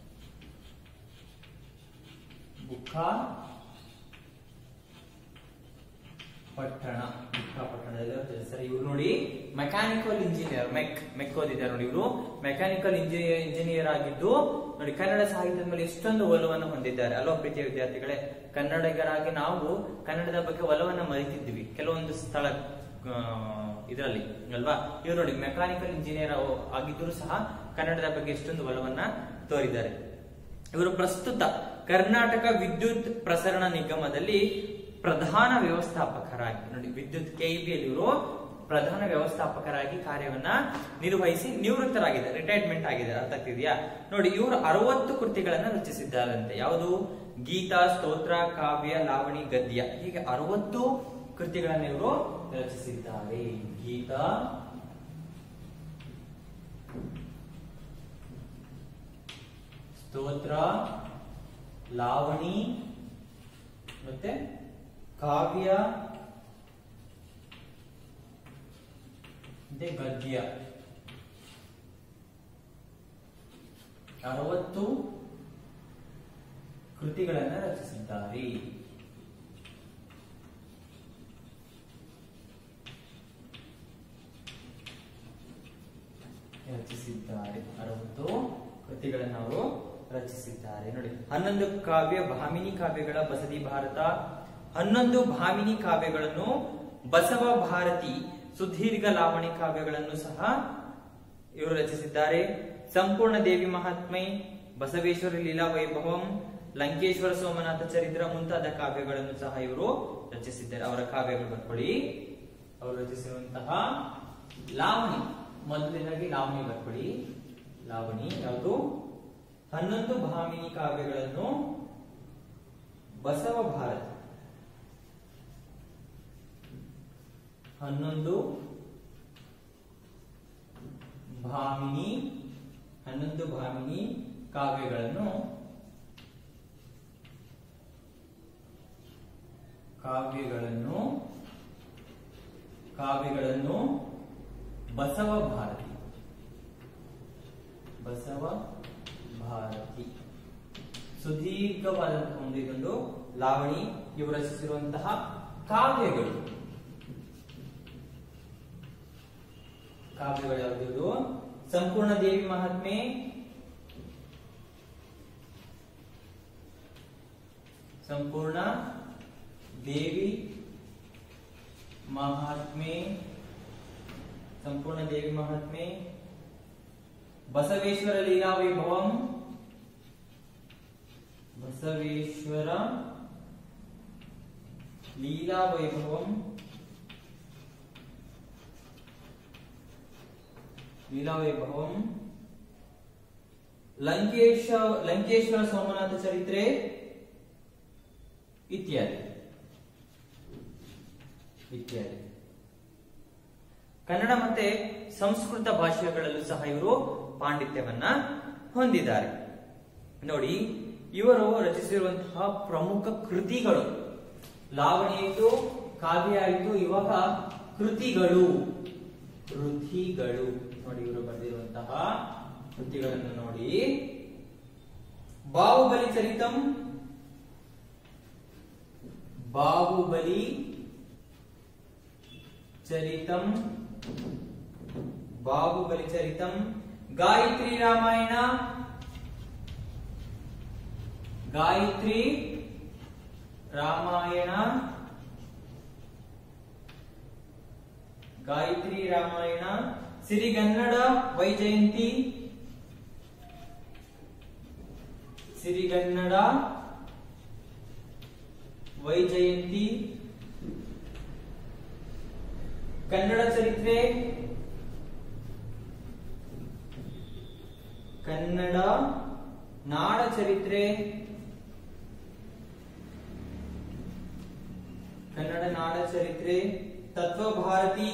ಬುಕ್ಕಾಪಟ್ಟಣದಲ್ಲಿ ಜನಿಸ್ತಾರೆ. ಇವ್ರು ನೋಡಿ ಮೆಕ್ಯಾನಿಕಲ್ ಇಂಜಿನಿಯರ್, ಮೆಕ್ ಓದಿದ್ದಾರೆ ನೋಡಿ. ಇವರು ಮೆಕ್ಯಾನಿಕಲ್ ಇಂಜಿನಿಯರ್ ಆಗಿದ್ದು ನೋಡಿ ಕನ್ನಡ ಸಾಹಿತ್ಯದ ಮೇಲೆ ಎಷ್ಟೊಂದು ಒಲವನ್ನು ಹೊಂದಿದ್ದಾರೆ ಅಲ್ವಾ ಪ್ರೀತಿಯ ವಿದ್ಯಾರ್ಥಿಗಳೇ. ಕನ್ನಡಿಗರಾಗಿ ನಾವು ಕನ್ನಡದ ಬಗ್ಗೆ ಒಲವನ್ನು ಮರಿತಿದ್ವಿ ಕೆಲವೊಂದು ಸ್ಥಳ ಇದರಲ್ಲಿ ಅಲ್ವಾ. ಇವರು ನೋಡಿ ಮೆಕ್ಯಾನಿಕಲ್ ಇಂಜಿನಿಯರ್ ಆಗಿದ್ದರೂ ಸಹ ಕನ್ನಡದ ಬಗ್ಗೆ ಎಷ್ಟೊಂದು ಒಲವನ್ನ ತೋರಿದ್ದಾರೆ. ಇವರು ಪ್ರಸ್ತುತ ಕರ್ನಾಟಕ ವಿದ್ಯುತ್ ಪ್ರಸರಣ ನಿಗಮದಲ್ಲಿ ಪ್ರಧಾನ ವ್ಯವಸ್ಥಾಪಕರಾಗಿ ನೋಡಿ, ವಿದ್ಯುತ್ ಕೆಇಬಿಯಲ್ಲಿ ಇವರು ಪ್ರಧಾನ ವ್ಯವಸ್ಥಾಪಕರಾಗಿ ಕಾರ್ಯವನ್ನ ನಿರ್ವಹಿಸಿ ನಿವೃತ್ತರಾಗಿದ್ದಾರೆ, ರಿಟೈರ್ಮೆಂಟ್ ಆಗಿದ್ದಾರೆ. ಅರ್ಥ ಆಗ್ತಿದೆಯಾ ನೋಡಿ. ಇವರು 60 ಕೃತಿಗಳನ್ನ ರಚಿಸಿದ್ದಾರಂತೆ. ಯಾವುದು? ಗೀತಾ, ಸ್ತೋತ್ರ, ಕಾವ್ಯ, ಲಾವಣಿ, ಗದ್ಯ, ಹೀಗೆ 60 ಕೃತಿಗಳನ್ನು ಇವರು ರಚಿಸಿದ್ದಾರೆ. ಗೀತಾ, ಸ್ತೋತ್ರ, ಲಾವಣಿ ಮತ್ತೆ ಕಾವ್ಯ ಮತ್ತೆ ಗದ್ಯ, 60 ಕೃತಿಗಳನ್ನು ರಚಿಸಿದ್ದಾರೆ. ರಚಿಸಿದ್ದಾರೆ 60 ಕೃತಿಗಳನ್ನು ಅವರು ರಚಿಸಿದ್ದಾರೆ ನೋಡಿ. 11 ಕಾವ್ಯ ಭಾಮಿನಿ ಕಾವ್ಯಗಳ ಬಸದಿ ಭಾರತ, 11 ಭಾಮಿನಿ ಕಾವ್ಯಗಳನ್ನು ಬಸವ ಭಾರತಿ, ಸುದೀರ್ಘ ಲಾವಣಿ ಕಾವ್ಯಗಳನ್ನು ಸಹ ಇವರು ರಚಿಸಿದ್ದಾರೆ. ಸಂಪೂರ್ಣ ದೇವಿ ಮಹಾತ್ಮೆ, ಬಸವೇಶ್ವರ ಲೀಲಾ ವೈಭವಂ, ಲಂಕೇಶ್ವರ ಸೋಮನಾಥ ಚರಿತ್ರ ಮುಂತಾದ ಕಾವ್ಯಗಳನ್ನು ಸಹ ಇವರು ರಚಿಸಿದ್ದಾರೆ. ಅವರ ಕಾವ್ಯಗಳು ಬರ್ಕೊಳ್ಳಿ. ಅವರು ರಚಿಸಿರುವಂತಹ ಲಾವಣಿ, ಮೊದಲನೇದಾಗಿ ಲಾವಣಿ ಬರ್ಕೊಳ್ಳಿ. ಲಾವಣಿ ಯಾವುದು? 11 ಭಾಮಿನಿ ಕಾವ್ಯಗಳನ್ನು ಬಸವ ಭಾರತಿ, 11 ಭಾಮಿನಿ ಕಾವ್ಯಗಳನ್ನು ಬಸವ ಭಾರತಿ ಸುದೀರ್ಘವಾದಂತಹ ಒಂದು ಲಾವಣಿ ಇವರು ರಚಿಸಿರುವಂತಹ ಕಾವ್ಯಗಳು ಯಾವುದು? ಸಂಪೂರ್ಣ ದೇವಿ ಮಹಾತ್ಮೆ, ಸಂಪೂರ್ಣ ದೇವಿ ಮಹಾತ್ಮೆ, ಬಸವೇಶ್ವರ ಲೀಲಾ ವೈಭವಂ, ಲಂಕೇಶ್ವರ ಸೋಮನಾಥ ಚರಿತ್ರೆ ಇತ್ಯಾದಿ ಇತ್ಯಾದಿ. ಕನ್ನಡ ಮತ್ತೆ ಸಂಸ್ಕೃತ ಭಾಷೆಗಳಲ್ಲೂ ಸಹ ಇವರು ಪಾಂಡಿತ್ಯವನ್ನ ಹೊಂದಿದ್ದಾರೆ. ನೋಡಿ, ಇವರು ರಚಿಸಿರುವಂತಹ ಪ್ರಮುಖ ಕೃತಿಗಳು ಲಾವಣಿ ಆಯಿತು, ಕಾವ್ಯ ಆಯಿತು, ಇವಾಗ ಕೃತಿಗಳು ನೋಡಿ ಇವರು ಬರೆದಿರುವಂತಹ ಕೃತಿಗಳನ್ನು ನೋಡಿ. ಬಾಹುಬಲಿ ಚರಿತಂ, ಗಾಯತ್ರಿ ರಾಮಾಯಣ, ಸಿರಿಗನ್ನಡ ವೈಜಯಂತಿ, ಕನ್ನಡ ಚರಿತ್ರೆ, ಕನ್ನಡ ನಾಡ ಚರಿತ್ರೆ, ತತ್ವಭಾರತಿ,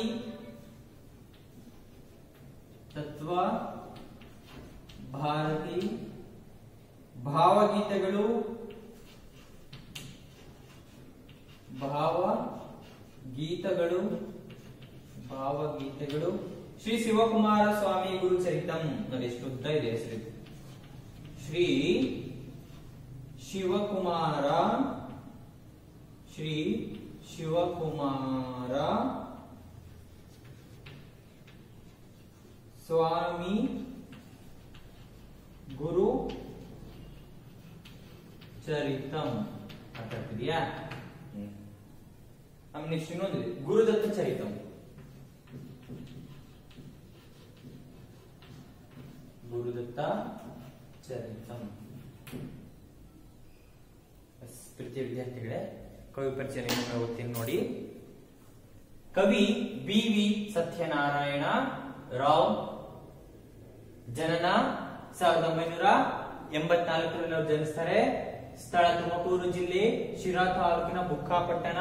ಭಾವಗೀತೆಗಳು, ಶ್ರೀ ಶಿವಕುಮಾರ ಸ್ವಾಮಿ ಗುರುಚರಿತಂ. ನೋಡಿ ಎಷ್ಟು ಉದ್ದ ಇದೆ ಹೆಸರು. ಶ್ರೀ ಶಿವಕುಮಾರ ಸ್ವಾಮಿ ಗುರು ಚರಿತಂ. ಅರ್ಥ ಆಗ್ತಿದೆಯಾ? ಆಮೇಲೆ ನೆಕ್ಸ್ಟ್ ಇನ್ನೊಂದಿದೆ, ಗುರುದತ್ತ ಚರಿತಂ. ಪ್ರೀತಿಯ ವಿದ್ಯಾರ್ಥಿಗಳೇ, ಕವಿ ಪರಿಚಯ ಓದ್ತೀನಿ ನೋಡಿ. ಕವಿ ಬಿ.ವಿ. ಸತ್ಯನಾರಾಯಣ ರಾವ್. ಜನನ 1984ರಲ್ಲಿ ಅವರು ಜನಿಸ್ತಾರೆ. ಸ್ಥಳ ತುಮಕೂರು ಜಿಲ್ಲೆ, ಶಿರಾ ತಾಲೂಕಿನ ಬುಕ್ಕಾಪಟ್ಟಣ.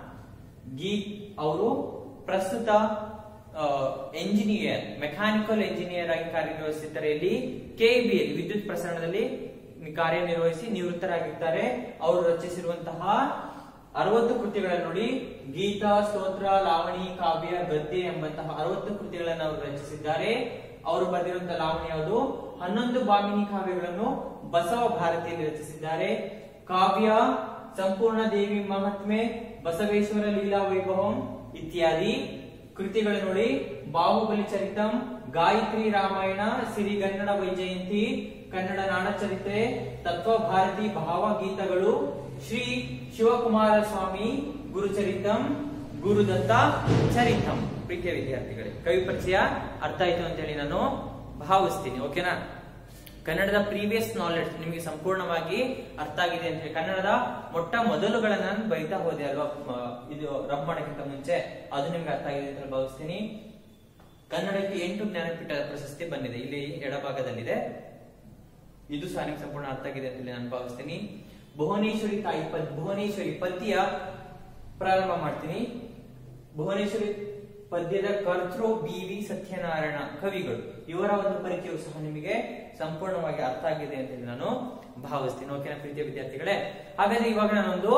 ಅವರು ಪ್ರಸ್ತುತ ಎಂಜಿನಿಯರ್, ಮೆಕ್ಯಾನಿಕಲ್ ಎಂಜಿನಿಯರ್ ಆಗಿ ಕಾರ್ಯನಿರ್ವಹಿಸುತ್ತಾರೆ. ಇಲ್ಲಿ ಕೆಬಿಎಲ್ ವಿದ್ಯುತ್ ಪ್ರಸರಣದಲ್ಲಿ ಕಾರ್ಯನಿರ್ವಹಿಸಿ ನಿವೃತ್ತರಾಗಿದ್ದಾರೆ. ಅವರು ರಚಿಸಿರುವಂತಹ 60 ಕೃತಿಗಳನ್ನು ನೋಡಿ. ಗೀತಾ, ಸ್ತೋತ್ರ, ಲಾವಣಿ, ಕಾವ್ಯ, ಗದ್ಯ ಎಂಬಂತಹ 60 ಕೃತಿಗಳನ್ನು ಅವರು ರಚಿಸಿದ್ದಾರೆ. ಅವರು ಬರೆದಿರುವಂತಹ ಲಾವಣಿ ಯಾವುದು? 11 ಭಾಮಿನಿ ಕಾವ್ಯಗಳನ್ನು ಬಸವ ಭಾರತಿಯಲ್ಲಿ ರಚಿಸಿದ್ದಾರೆ. ಕಾವ್ಯ ಸಂಪೂರ್ಣ ದೇವಿ ಮಹಾತ್ಮೆ, ಬಸವೇಶ್ವರ ಲೀಲಾ ವೈಭವಂ ಇತ್ಯಾದಿ ಕೃತಿಗಳು ನೋಡಿ. ಬಾಹುಬಲಿ ಚರಿತಂ, ಗಾಯತ್ರಿ ರಾಮಾಯಣ, ಸಿರಿಗನ್ನಡ ವೈಜಯಂತಿ, ಕನ್ನಡ ನಾಡ ಚರಿತ್ರೆ, ತತ್ವಭಾರತಿ, ಭಾವಗೀತಗಳು, ಶ್ರೀ ಶಿವಕುಮಾರ ಸ್ವಾಮಿ ಗುರುಚರಿತಂ, ಗುರುದತ್ತ ಚರಿತಂ. ಪ್ರೀತಿಯ ವಿದ್ಯಾರ್ಥಿಗಳೇ, ಕವಿ ಪರಿಚಯ ಅರ್ಥ ಆಯ್ತು ಅಂತ ಹೇಳಿ ನಾನು ಭಾವಿಸ್ತೀನಿ. ಓಕೆನಾ? ಕನ್ನಡದ ಪ್ರೀವಿಯಸ್ ನಾಲೆಡ್ಜ್ ನಿಮಗೆ ಸಂಪೂರ್ಣವಾಗಿ ಅರ್ಥ ಆಗಿದೆ ಅಂತ ಹೇಳಿ, ಕನ್ನಡದ ಮೊಟ್ಟ ಮೊದಲುಗಳನ್ನ ನಾನು ಬರಿತಾ ಹೋದೆ ಅಲ್ವಾ, ಇದು ರಬ್ ಮಾಡೋಕ್ಕಿಂತ ಮುಂಚೆ, ಅದು ನಿಮ್ಗೆ ಅರ್ಥ ಆಗಿದೆ ಅಂತ ಭಾವಿಸ್ತೀನಿ. ಕನ್ನಡಕ್ಕೆ 8 ಜ್ಞಾನಪೀಠ ಪ್ರಶಸ್ತಿ ಬಂದಿದೆ, ಇಲ್ಲಿ ಎಡಭಾಗದಲ್ಲಿದೆ. ಇದು ಸಹ ನಿಮ್ಗೆ ಸಂಪೂರ್ಣ ಅರ್ಥ ಆಗಿದೆ ಅಂತ ಹೇಳಿ ನಾನು ಭಾವಿಸ್ತೀನಿ. ಭುವನೇಶ್ವರಿ ಪದ್ಯ ಪ್ರಾರಂಭ ಮಾಡ್ತೀನಿ. ಭುವನೇಶ್ವರಿ ಪದ್ಯದ ಕರ್ತೃ ಬಿ.ವಿ. ಸತ್ಯನಾರಾಯಣ ಕವಿಗಳು. ಇವರ ಒಂದು ಪರಿಚಯವು ಸಹ ನಿಮಗೆ ಸಂಪೂರ್ಣವಾಗಿ ಅರ್ಥ ಆಗಿದೆ ಅಂತ ಹೇಳಿ ನಾನು ಭಾವಿಸ್ತೀನಿ. ಓಕೆನಾ ಪ್ರೀತಿಯ ವಿದ್ಯಾರ್ಥಿಗಳೇ? ಹಾಗಾದ್ರೆ ಇವಾಗ ನಾನೊಂದು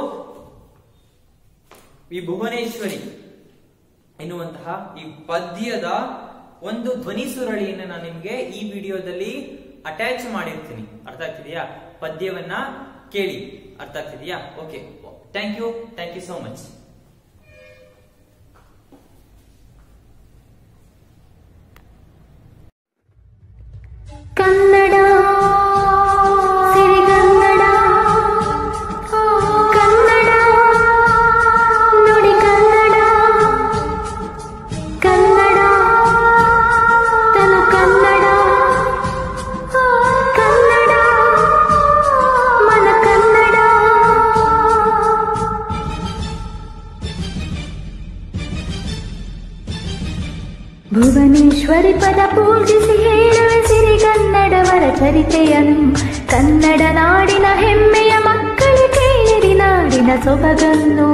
ಈ ಭುವನೇಶ್ವರಿ ಎನ್ನುವಂತಹ ಈ ಪದ್ಯದ ಒಂದು ಧ್ವನಿ ಸುರಳಿಯನ್ನು ನಾನು ನಿಮ್ಗೆ ಈ ವಿಡಿಯೋದಲ್ಲಿ ಅಟ್ಯಾಚ್ ಮಾಡಿರ್ತೀನಿ. ಅರ್ಥ ಆಗ್ತಿದೆಯಾ? ಪದ್ಯವನ್ನ ಕೇಳಿ. ಅರ್ಥ ಆಗ್ತಿದೆಯಾ? Okay, thank you so much. Kannada ಸಿರಿಗನ್ನಡ, ಕನ್ನಡ ನುಡಿ, ಕನ್ನಡ ಕನ್ನಡ ತನು, ಕನ್ನಡ ಕನ್ನಡ ಮನ, ಕನ್ನಡ. ಭುವನೇಶ್ವರಿ ಪದ ಪೂಜಿಸಿ ಹೇಳುವೆ ಸಿರಿಗನ್ನಡವರ ಚರಿತೆಯನು ಕನ್ನಡ ನಾಡಿನ ಹೆಮ್ಮೆಯ ಮಕ್ಕಳು ಕೇಳಿರಿ ನಾಡಿನ ಸೊಬಗನ್ನು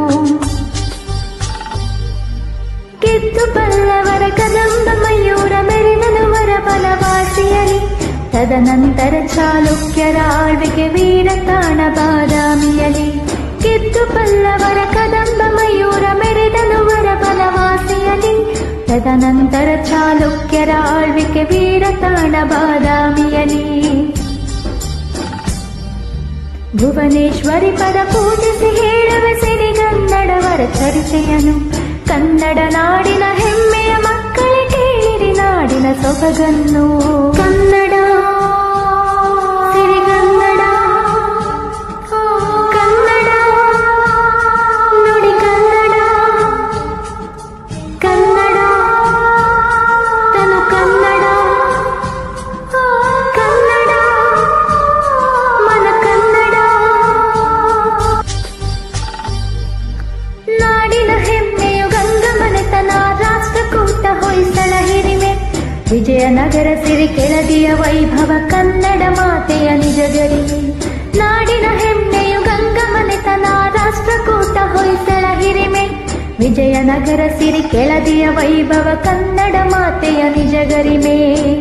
ಗೆದ್ದು ಪಲ್ಲವರ ಕದಂಬ ಮಯೂರ ಮೆರೆದನು ವರ ಬನವಾಸಿಯಲಿ ತದನಂತರ ಚಾಲುಕ್ಯರ ಆಳ್ವಿಕೆ ವೀರತಾಣ ಬಾದಾಮಿಯಲಿ ಗೆದ್ದು ಪಲ್ಲವರ ಕದಂಬ ಮಯೂರ ಮೆರೆದನು ವರ ಬನವಾಸಿಯಲಿ ತದನಂತರ ಚಾಲುಕ್ಯರ ಆಳ್ವಿಕೆ ವೀರತಾಣ ಬಾದಾಮಿಯಲಿ ಭುವನೇಶ್ವರಿ ಪದ ಪೂಜಿಸಿ ಹೇಳುವೆ ಸಿರಿಗನ್ನಡವರ ಚರಿತೆಯನು ಕನ್ನಡ ನಾಡಿನ ಹೆಮ್ಮೆಯ ಮಕ್ಕಳೇ ಕೇಳಿರಿ ನಾಡಿನ ಸೊಬಗನ್ನು ಕನ್ನಡ ಸಿರಿಗನ್ನಡ ಕನ್ನಡ ನುಡಿ ಕನ್ನಡ ಕನ್ನಡ ತನು ಕನ್ನಡ ಕನ್ನಡ ಮನ ಕನ್ನಡ ನಾಡಿನ ಹೆಮ್ಮೆಯು ಗಂಗಮನೆತನ ರಾಷ್ಟ್ರಕೂಟ ಹೊಯ್ಸಳ ಹಿರಿಮೆ ವಿಜಯನಗರ ಸಿರಿ ಕೆಳದಿಯ ವೈಭವ ಕನ್ನಡ ಮಾತೆಯ ನಿಜಗರಿ ನಾಡಿನ ಹೆಮ್ಮೆಯು ಗಂಗಮನೆತನ ರಾಷ್ಟ್ರಕೂಟ ಹೊಯ್ಸಳ ಹಿರಿಮೆ ವಿಜಯನಗರ ಸಿರಿ ಕೆಳದಿಯ ವೈಭವ ಕನ್ನಡ ಮಾತೆಯ ನಿಜಗರಿಮೆ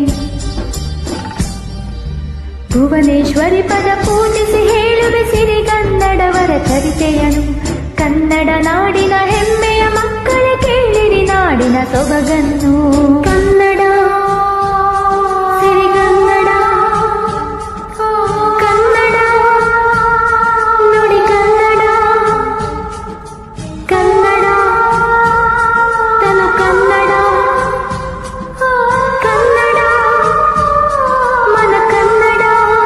ಭುವನೇಶ್ವರಿ ಪದ ಪೂಜಿಸಿ ಹೇಳುವೆ ಸಿರಿಗನ್ನಡವರ ಚರಿತೆಯನು ಕನ್ನಡ ನಾಡಿನ ಹೆಮ್ಮೆಯ ಮಕ್ಕಳೇ ಕೇಳಿರಿ ನಾಡಿನ ಸೊಬಗನ್ನು ಕನ್ನಡ ಸಿರಿಗನ್ನಡ ಕನ್ನಡ ನುಡಿ ಕನ್ನಡ ಕನ್ನಡ ತನು ಕನ್ನಡ ಕನ್ನಡ ಮನ ಕನ್ನಡ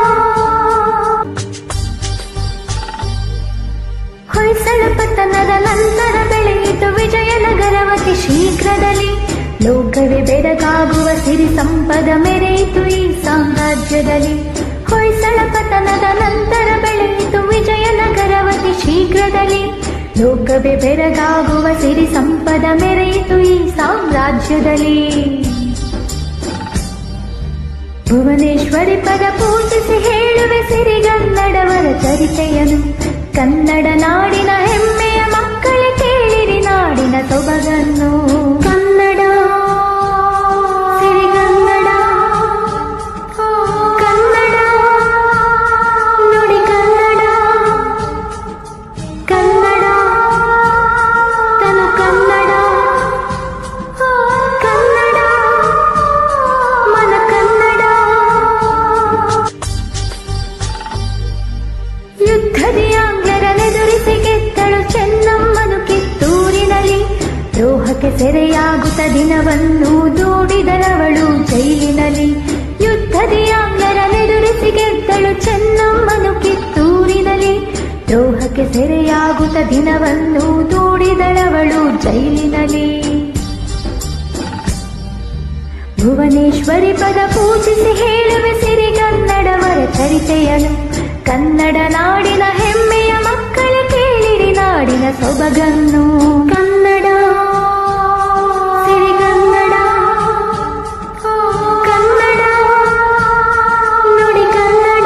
ಹೊಯ್ಸಳ ಪತನದ ನಂತರ ಬೆಳೆಯಿತು ವಿಜಯನಗರವತಿ ಶೀಘ್ರದಲ್ಲಿ ಲೋಕವೇ ಬೆರಗಾಗುವ ಸಿರಿ ಸಂಪದ ಮೆರೆಯಿತು ಈ ಸಾಮ್ರಾಜ್ಯದಲ್ಲಿ ಹೊಯ್ಸಳ ಪತನದ ನಂತರ ಬೆಳೆಯಿತು ವಿಜಯನಗರವತಿ ಶೀಘ್ರದಲ್ಲಿ ಲೋಕವೇ ಬೆರಗಾಗುವ ಸಿರಿ ಸಂಪದ ಮೆರೆಯಿತು ಈ ಸಾಮ್ರಾಜ್ಯದಲ್ಲಿ ಭುವನೇಶ್ವರಿ ಪದ ಪೂಜಿಸಿ ಹೇಳುವೆ ಸಿರಿಗನ್ನಡವರ ಚರಿತೆಯನು ಕನ್ನಡ ನಾಡಿನ ಹೆಮ್ಮೆಯ ಮಕ್ಕಳೇ ಕೇಳಿರಿ ನಾಡಿನ ಸೊಬಗನ್ನು ಕನ್ನಡ ಸಿರಿಗನ್ನಡ ಕನ್ನಡ ನುಡಿ ಕನ್ನಡ ಕನ್ನಡ ತನು ಕನ್ನಡ ಕನ್ನಡ ಮನ ಕನ್ನಡ ಯುದ್ಧದಿ ಆಂಗ್ಲರನ್ನೆದುರಿಸಿ ಗೆದ್ದಳು ಚೆನ್ನಮ್ಮನು ಕಿತ್ತೂರಿನಲ್ಲಿ ದ್ರೋಹಕ್ಕೆ ಸೆರೆಯಾಗುತ್ತ ದಿನವನ್ನು ದೂಡಿದಳವಳು ಜೈಲಿನಲ್ಲಿ ಯುದ್ಧದಿ ಆಂಗ್ಲರನ್ನೆದುರಿಸಿ ಗೆದ್ದಳು ಚೆನ್ನಮ್ಮನು ಕಿತ್ತೂರಿನಲ್ಲಿ ದ್ರೋಹಕ್ಕೆ ಸೆರೆಯಾಗುತ್ತ ದಿನವನ್ನು ದೂಡಿದಳವಳು ಜೈಲಿನಲ್ಲಿ ಭುವನೇಶ್ವರಿ ಪದ ಪೂಜಿಸಿ ಹೇಳುವೆ ಸಿರಿಗನ್ನಡವರ ಚರಿತೆಯನು ಕನ್ನಡ ನಾಡಿನ ಹೆಮ್ಮೆಯ ಮಕ್ಕಳೇ ಕೇಳಿರಿ ನಾಡಿನ ಸೊಬಗನ್ನು ಕನ್ನಡ ಸಿರಿಗನ್ನಡ ಕನ್ನಡ ನುಡಿ ಕನ್ನಡ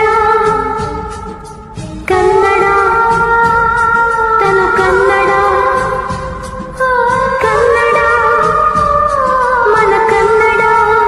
ಕನ್ನಡ ತನು ಕನ್ನಡ ಕನ್ನಡ ಮನ ಕನ್ನಡ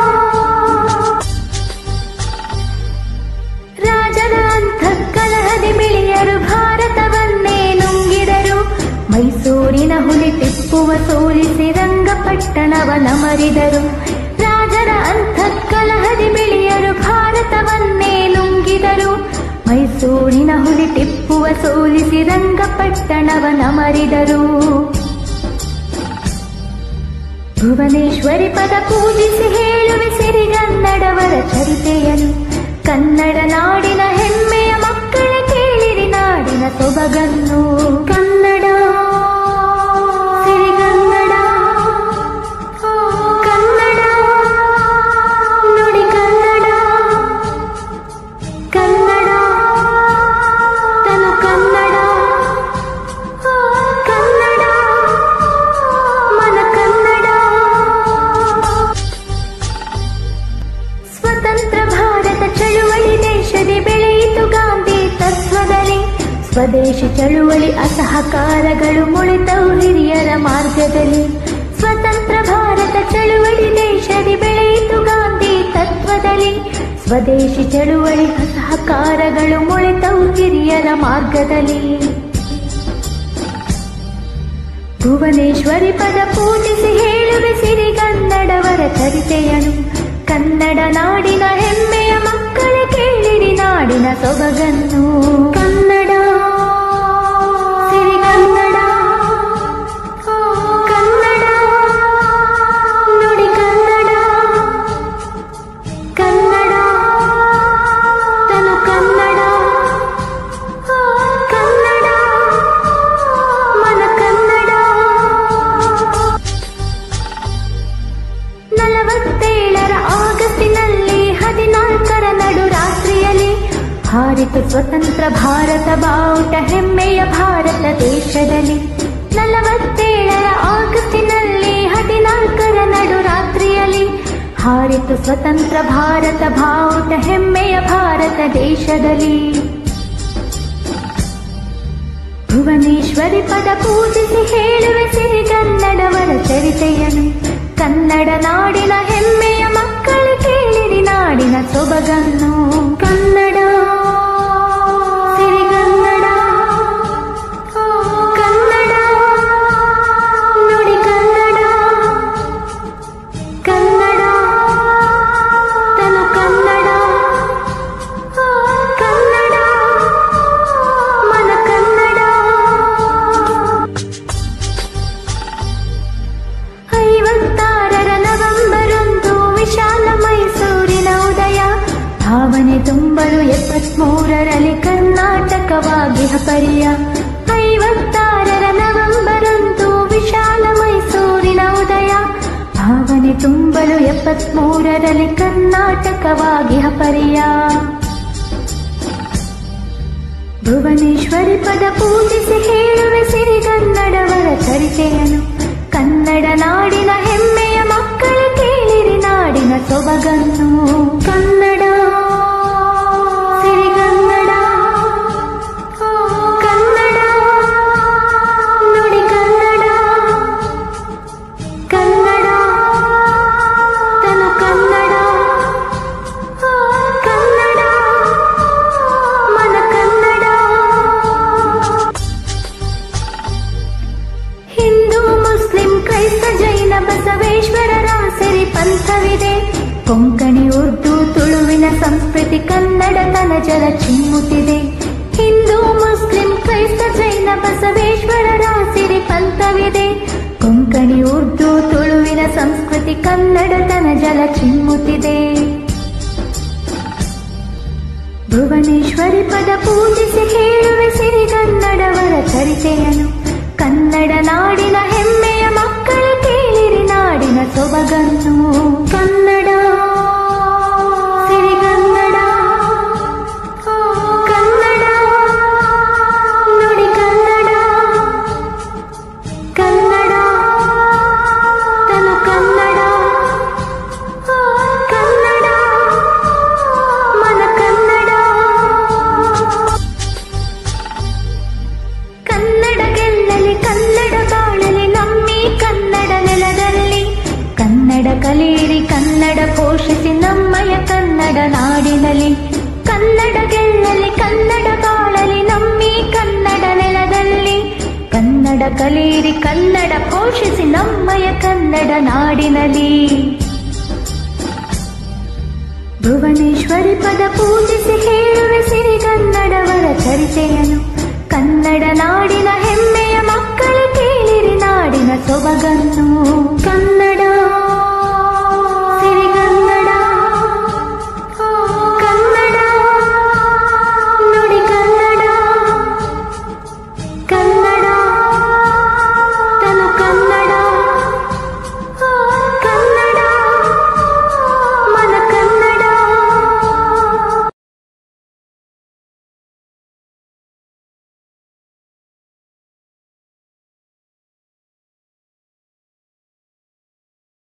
ರಾಜರ ಅಂತಃಕಲಹದಿ ಬಿಳಿಯರು ಭಾರತವನ್ನೇ ನುಂಗಿದರು ಮೈಸೂರಿನ ಹುಲಿ ಟಿಪ್ಪುವ ಸೋಲಿಸಿ ರಂಗಪಟ್ಟಣವ ನಮರಿದರು ರಾಜರ ಅಂತಃಕಲಹದಿ ಬಿಳಿಯರು ಭಾರತವನ್ನೇ ನುಂಗಿದರು ಮೈಸೂರಿನ ಹುಲಿ ಟಿಪ್ಪುವ ಸೋಲಿಸಿ ರಂಗಪಟ್ಟಣವ ನಮರಿದರು ಭುವನೇಶ್ವರಿ ಪದ ಪೂಜಿಸಿ ಹೇಳುವೆ ಸಿರಿಗನ್ನಡವರ ಚರಿತೆಯನು ಕನ್ನಡ ನಾಡಿನ ಹೆಮ್ಮೆಯ ಮಕ್ಕಳೇ ಕೇಳಿರಿ ನಾಡಿನ ಸೊಬಗನ್ನು ಕನ್ನಡ ಸಿರಿಗನ್ನಡ ಕನ್ನಡ ನುಡಿ ಕನ್ನಡ ಕನ್ನಡ ತನು ಕನ್ನಡ ಕನ್ನಡ ಮನ ಕನ್ನಡ ಸ್ವತಂತ್ರ ಭಾರತ ಚಳುವಳಿ ಸ್ವದೇಶಿ ಚಳುವಳಿ ಅಸಹಕಾರಗಳು ಮೊಳೆತವು ಹಿರಿಯರ ಮಾರ್ಗದಲ್ಲಿ. ಸ್ವತಂತ್ರ ಭಾರತ ಚಳುವಳಿ ದೇಶದಿ ಬೆಳೆಯಿತು ಗಾಂಧಿ ತತ್ವದಲ್ಲಿ. ಸ್ವದೇಶಿ ಚಳುವಳಿ ಅಸಹಕಾರಗಳು ಮೊಳೆತವು ಹಿರಿಯರ ಮಾರ್ಗದಲ್ಲಿ. ಭುವನೇಶ್ವರಿ ಪದ ಪೂಜಿಸಿ ಹೇಳುವೆ ಸಿರಿಗನ್ನಡವರ ಚರಿತೆಯನು. ಕನ್ನಡ ನಾಡಿನ ಹೆಮ್ಮೆಯ ಮಕ್ಕಳೇ ಕೇಳಿರಿ ನಾಡಿನ ಸೊಬಗನ್ನು. ಕನ್ನಡ ಸಿರಿಗನ್ನಡ ಕನ್ನಡ ನುಡಿ ಕನ್ನಡ ಕನ್ನಡ ತನು ಕನ್ನಡ ಕನ್ನಡ ಮನ ಕನ್ನಡ. 47ರ ಆಗಸ್ಟಿನಲ್ಲಿ 14ರ ನಡು ರಾತ್ರಿಯಲ್ಲಿ ಹಾರಿತು ಸ್ವತಂತ್ರ ಭಾರತ ಬಾವುಟ ಹೆಮ್ಮೆಯ ಭಾರತ ದೇಶದಲ್ಲಿ. 47ರ ಆಗಸ್ಟಿನಲ್ಲಿ 14ರ ನಡು ರಾತ್ರಿಯಲ್ಲಿ ಹಾರಿತು ಸ್ವತಂತ್ರ ಭಾರತ ಬಾವುಟ ಹೆಮ್ಮೆಯ ಭಾರತ ದೇಶದಲ್ಲಿ. ಭುವನೇಶ್ವರಿ ಪದ ಪೂಜಿಸಿ ಹೇಳುವೆ ಸಿರಿಗನ್ನಡವರ ಚರಿತೆಯನು. ಕನ್ನಡ ನಾಡಿನ ಹೆಮ್ಮೆಯ ಮಕ್ಕಳು ಕೇಳಿರಿ ನಾಡಿನ ಸೊಬಗನ್ನು. ಕನ್ನಡ ಸಿರಿಗನ್ನಡ ಕನ್ನಡ ನುಡಿ ಕನ್ನಡ ಕನ್ನಡ ತನು ಕನ್ನಡ ಕನ್ನಡ ಮನ ಕನ್ನಡ. 56ರ ನವೆಂಬರಂದು ವಿಶಾಲ ಮೈಸೂರಿನ ಉದಯ. ಭಾವನೆ ತುಂಬಲು 73ರಲ್ಲಿ ಕರ್ನಾಟಕವಾಗಿ ಪರಿಯ. 56ರ ನವೆಂಬರಂದು ವಿಶಾಲ ಮೈಸೂರಿನ ಉದಯ. ಭಾವನೆ ತುಂಬಲು 73ರಲ್ಲಿ ಕರ್ನಾಟಕವಾಗಿ ಪರಿಯ. ಭುವನೇಶ್ವರಿ ಪದ ಪೂಜಿಸಿ ಹೇಳುವೆ ಸಿರಿಗನ್ನಡವರ ಚರಿತೆಯನು. ಕನ್ನಡ ನಾಡಿನ ಹೆಮ್ಮೆಯ ಮಕ್ಕಳು ಕೇಳಿರಿ ನಾಡಿನ ಸೊಬಗನ್ನು. ಕನ್ನಡ ಸಿರಿಗನ್ನಡ ಕನ್ನಡ ನುಡಿ ಕನ್ನಡ ಕನ್ನಡ ತನು ಕನ್ನಡ ಕನ್ನಡ ಮನ ಕನ್ನಡ. ಹಿಂದೂ ಮುಸ್ಲಿಂ ಕ್ರೈಸ್ತ ಜೈನ ಬಸವೇಶ್ವರರ ಸಿರಿ ಪಂಥವಿದೆ. ಕೊಂಕಣಿ ಉರ್ದು ತುಳುವಿನ ಸಂಸ್ಕೃತಿ ಕನ್ನಡತನ ಜಲ ಚಿಮ್ಮುತ್ತಿದೆ. ಹಿಂದೂ ಮುಸ್ಲಿಂ ಕ್ರೈಸ್ತ ಜೈನ ಬಸವೇಶ್ವರರ ಸಿರಿ ಪಂಥವಿದೆ. ಕೊಂಕಣಿ ಉರ್ದು ತುಳುವಿನ ಸಂಸ್ಕೃತಿ ಕನ್ನಡತನ ಜಲ ಚಿಮ್ಮುತ್ತಿದೆ. ಭುವನೇಶ್ವರಿ ಪದ ಪೂಜಿಸಿ ಹೇಳುವೆ ಸಿರಿಗನ್ನಡವರ ಚರಿತೆಯನು. ಕನ್ನಡ ನಾಡಿನ ಹೆಮ್ಮೆಯ ಮಕ್ಕಳು ಕೇಳಿರಿ ನಾಡಿನ ಸೊಬಗನ್ನು. ಕನ್ನಡ ಸಿರಿಗನ್ನಡ ಕನ್ನಡ ನುಡಿ ಕನ್ನಡ ಕನ್ನಡ ತನು ಕನ್ನಡ ಕನ್ನಡ ಮನ ಕನ್ನಡ. ಕನ್ನಡ ಗೆಲ್ಲಲಿ ಕನ್ನಡ ಬಾಳಲಿ ನಮ್ಮಿ ಕನ್ನಡ ನೆಲದಲ್ಲಿ. ಕನ್ನಡ ಕಲಿಯಿರಿ ಕನ್ನಡ ಪೋಷಿಸಿ ನಮ್ಮಯ ಕನ್ನಡ ನಾಡಿನಲ್ಲಿ. ಕನ್ನಡ ಗೆಲ್ಲಲಿ ಕನ್ನಡ ಬಾಳಲಿ ನಮ್ಮಿ ಕನ್ನಡ ನೆಲದಲ್ಲಿ. ಕನ್ನಡ ಕಲಿಯಿರಿ ಕನ್ನಡ ಪೋಷಿಸಿ ನಮ್ಮಯ ಕನ್ನಡ ನಾಡಿನಲ್ಲಿ. ಭುವನೇಶ್ವರಿ ಪದ ಪೂಜಿಸಿ ಹೇಳುವೆ ಸಿರಿಗನ್ನಡವರ ಚರಿತೆಯನು. ಕನ್ನಡ ನಾಡಿನ ಹೆಮ್ಮೆಯ ಮಕ್ಕಳು ಕೇಳಿರಿ ನಾಡಿನ ಸೊಬಗನ್ನು. ಕನ್ನಡ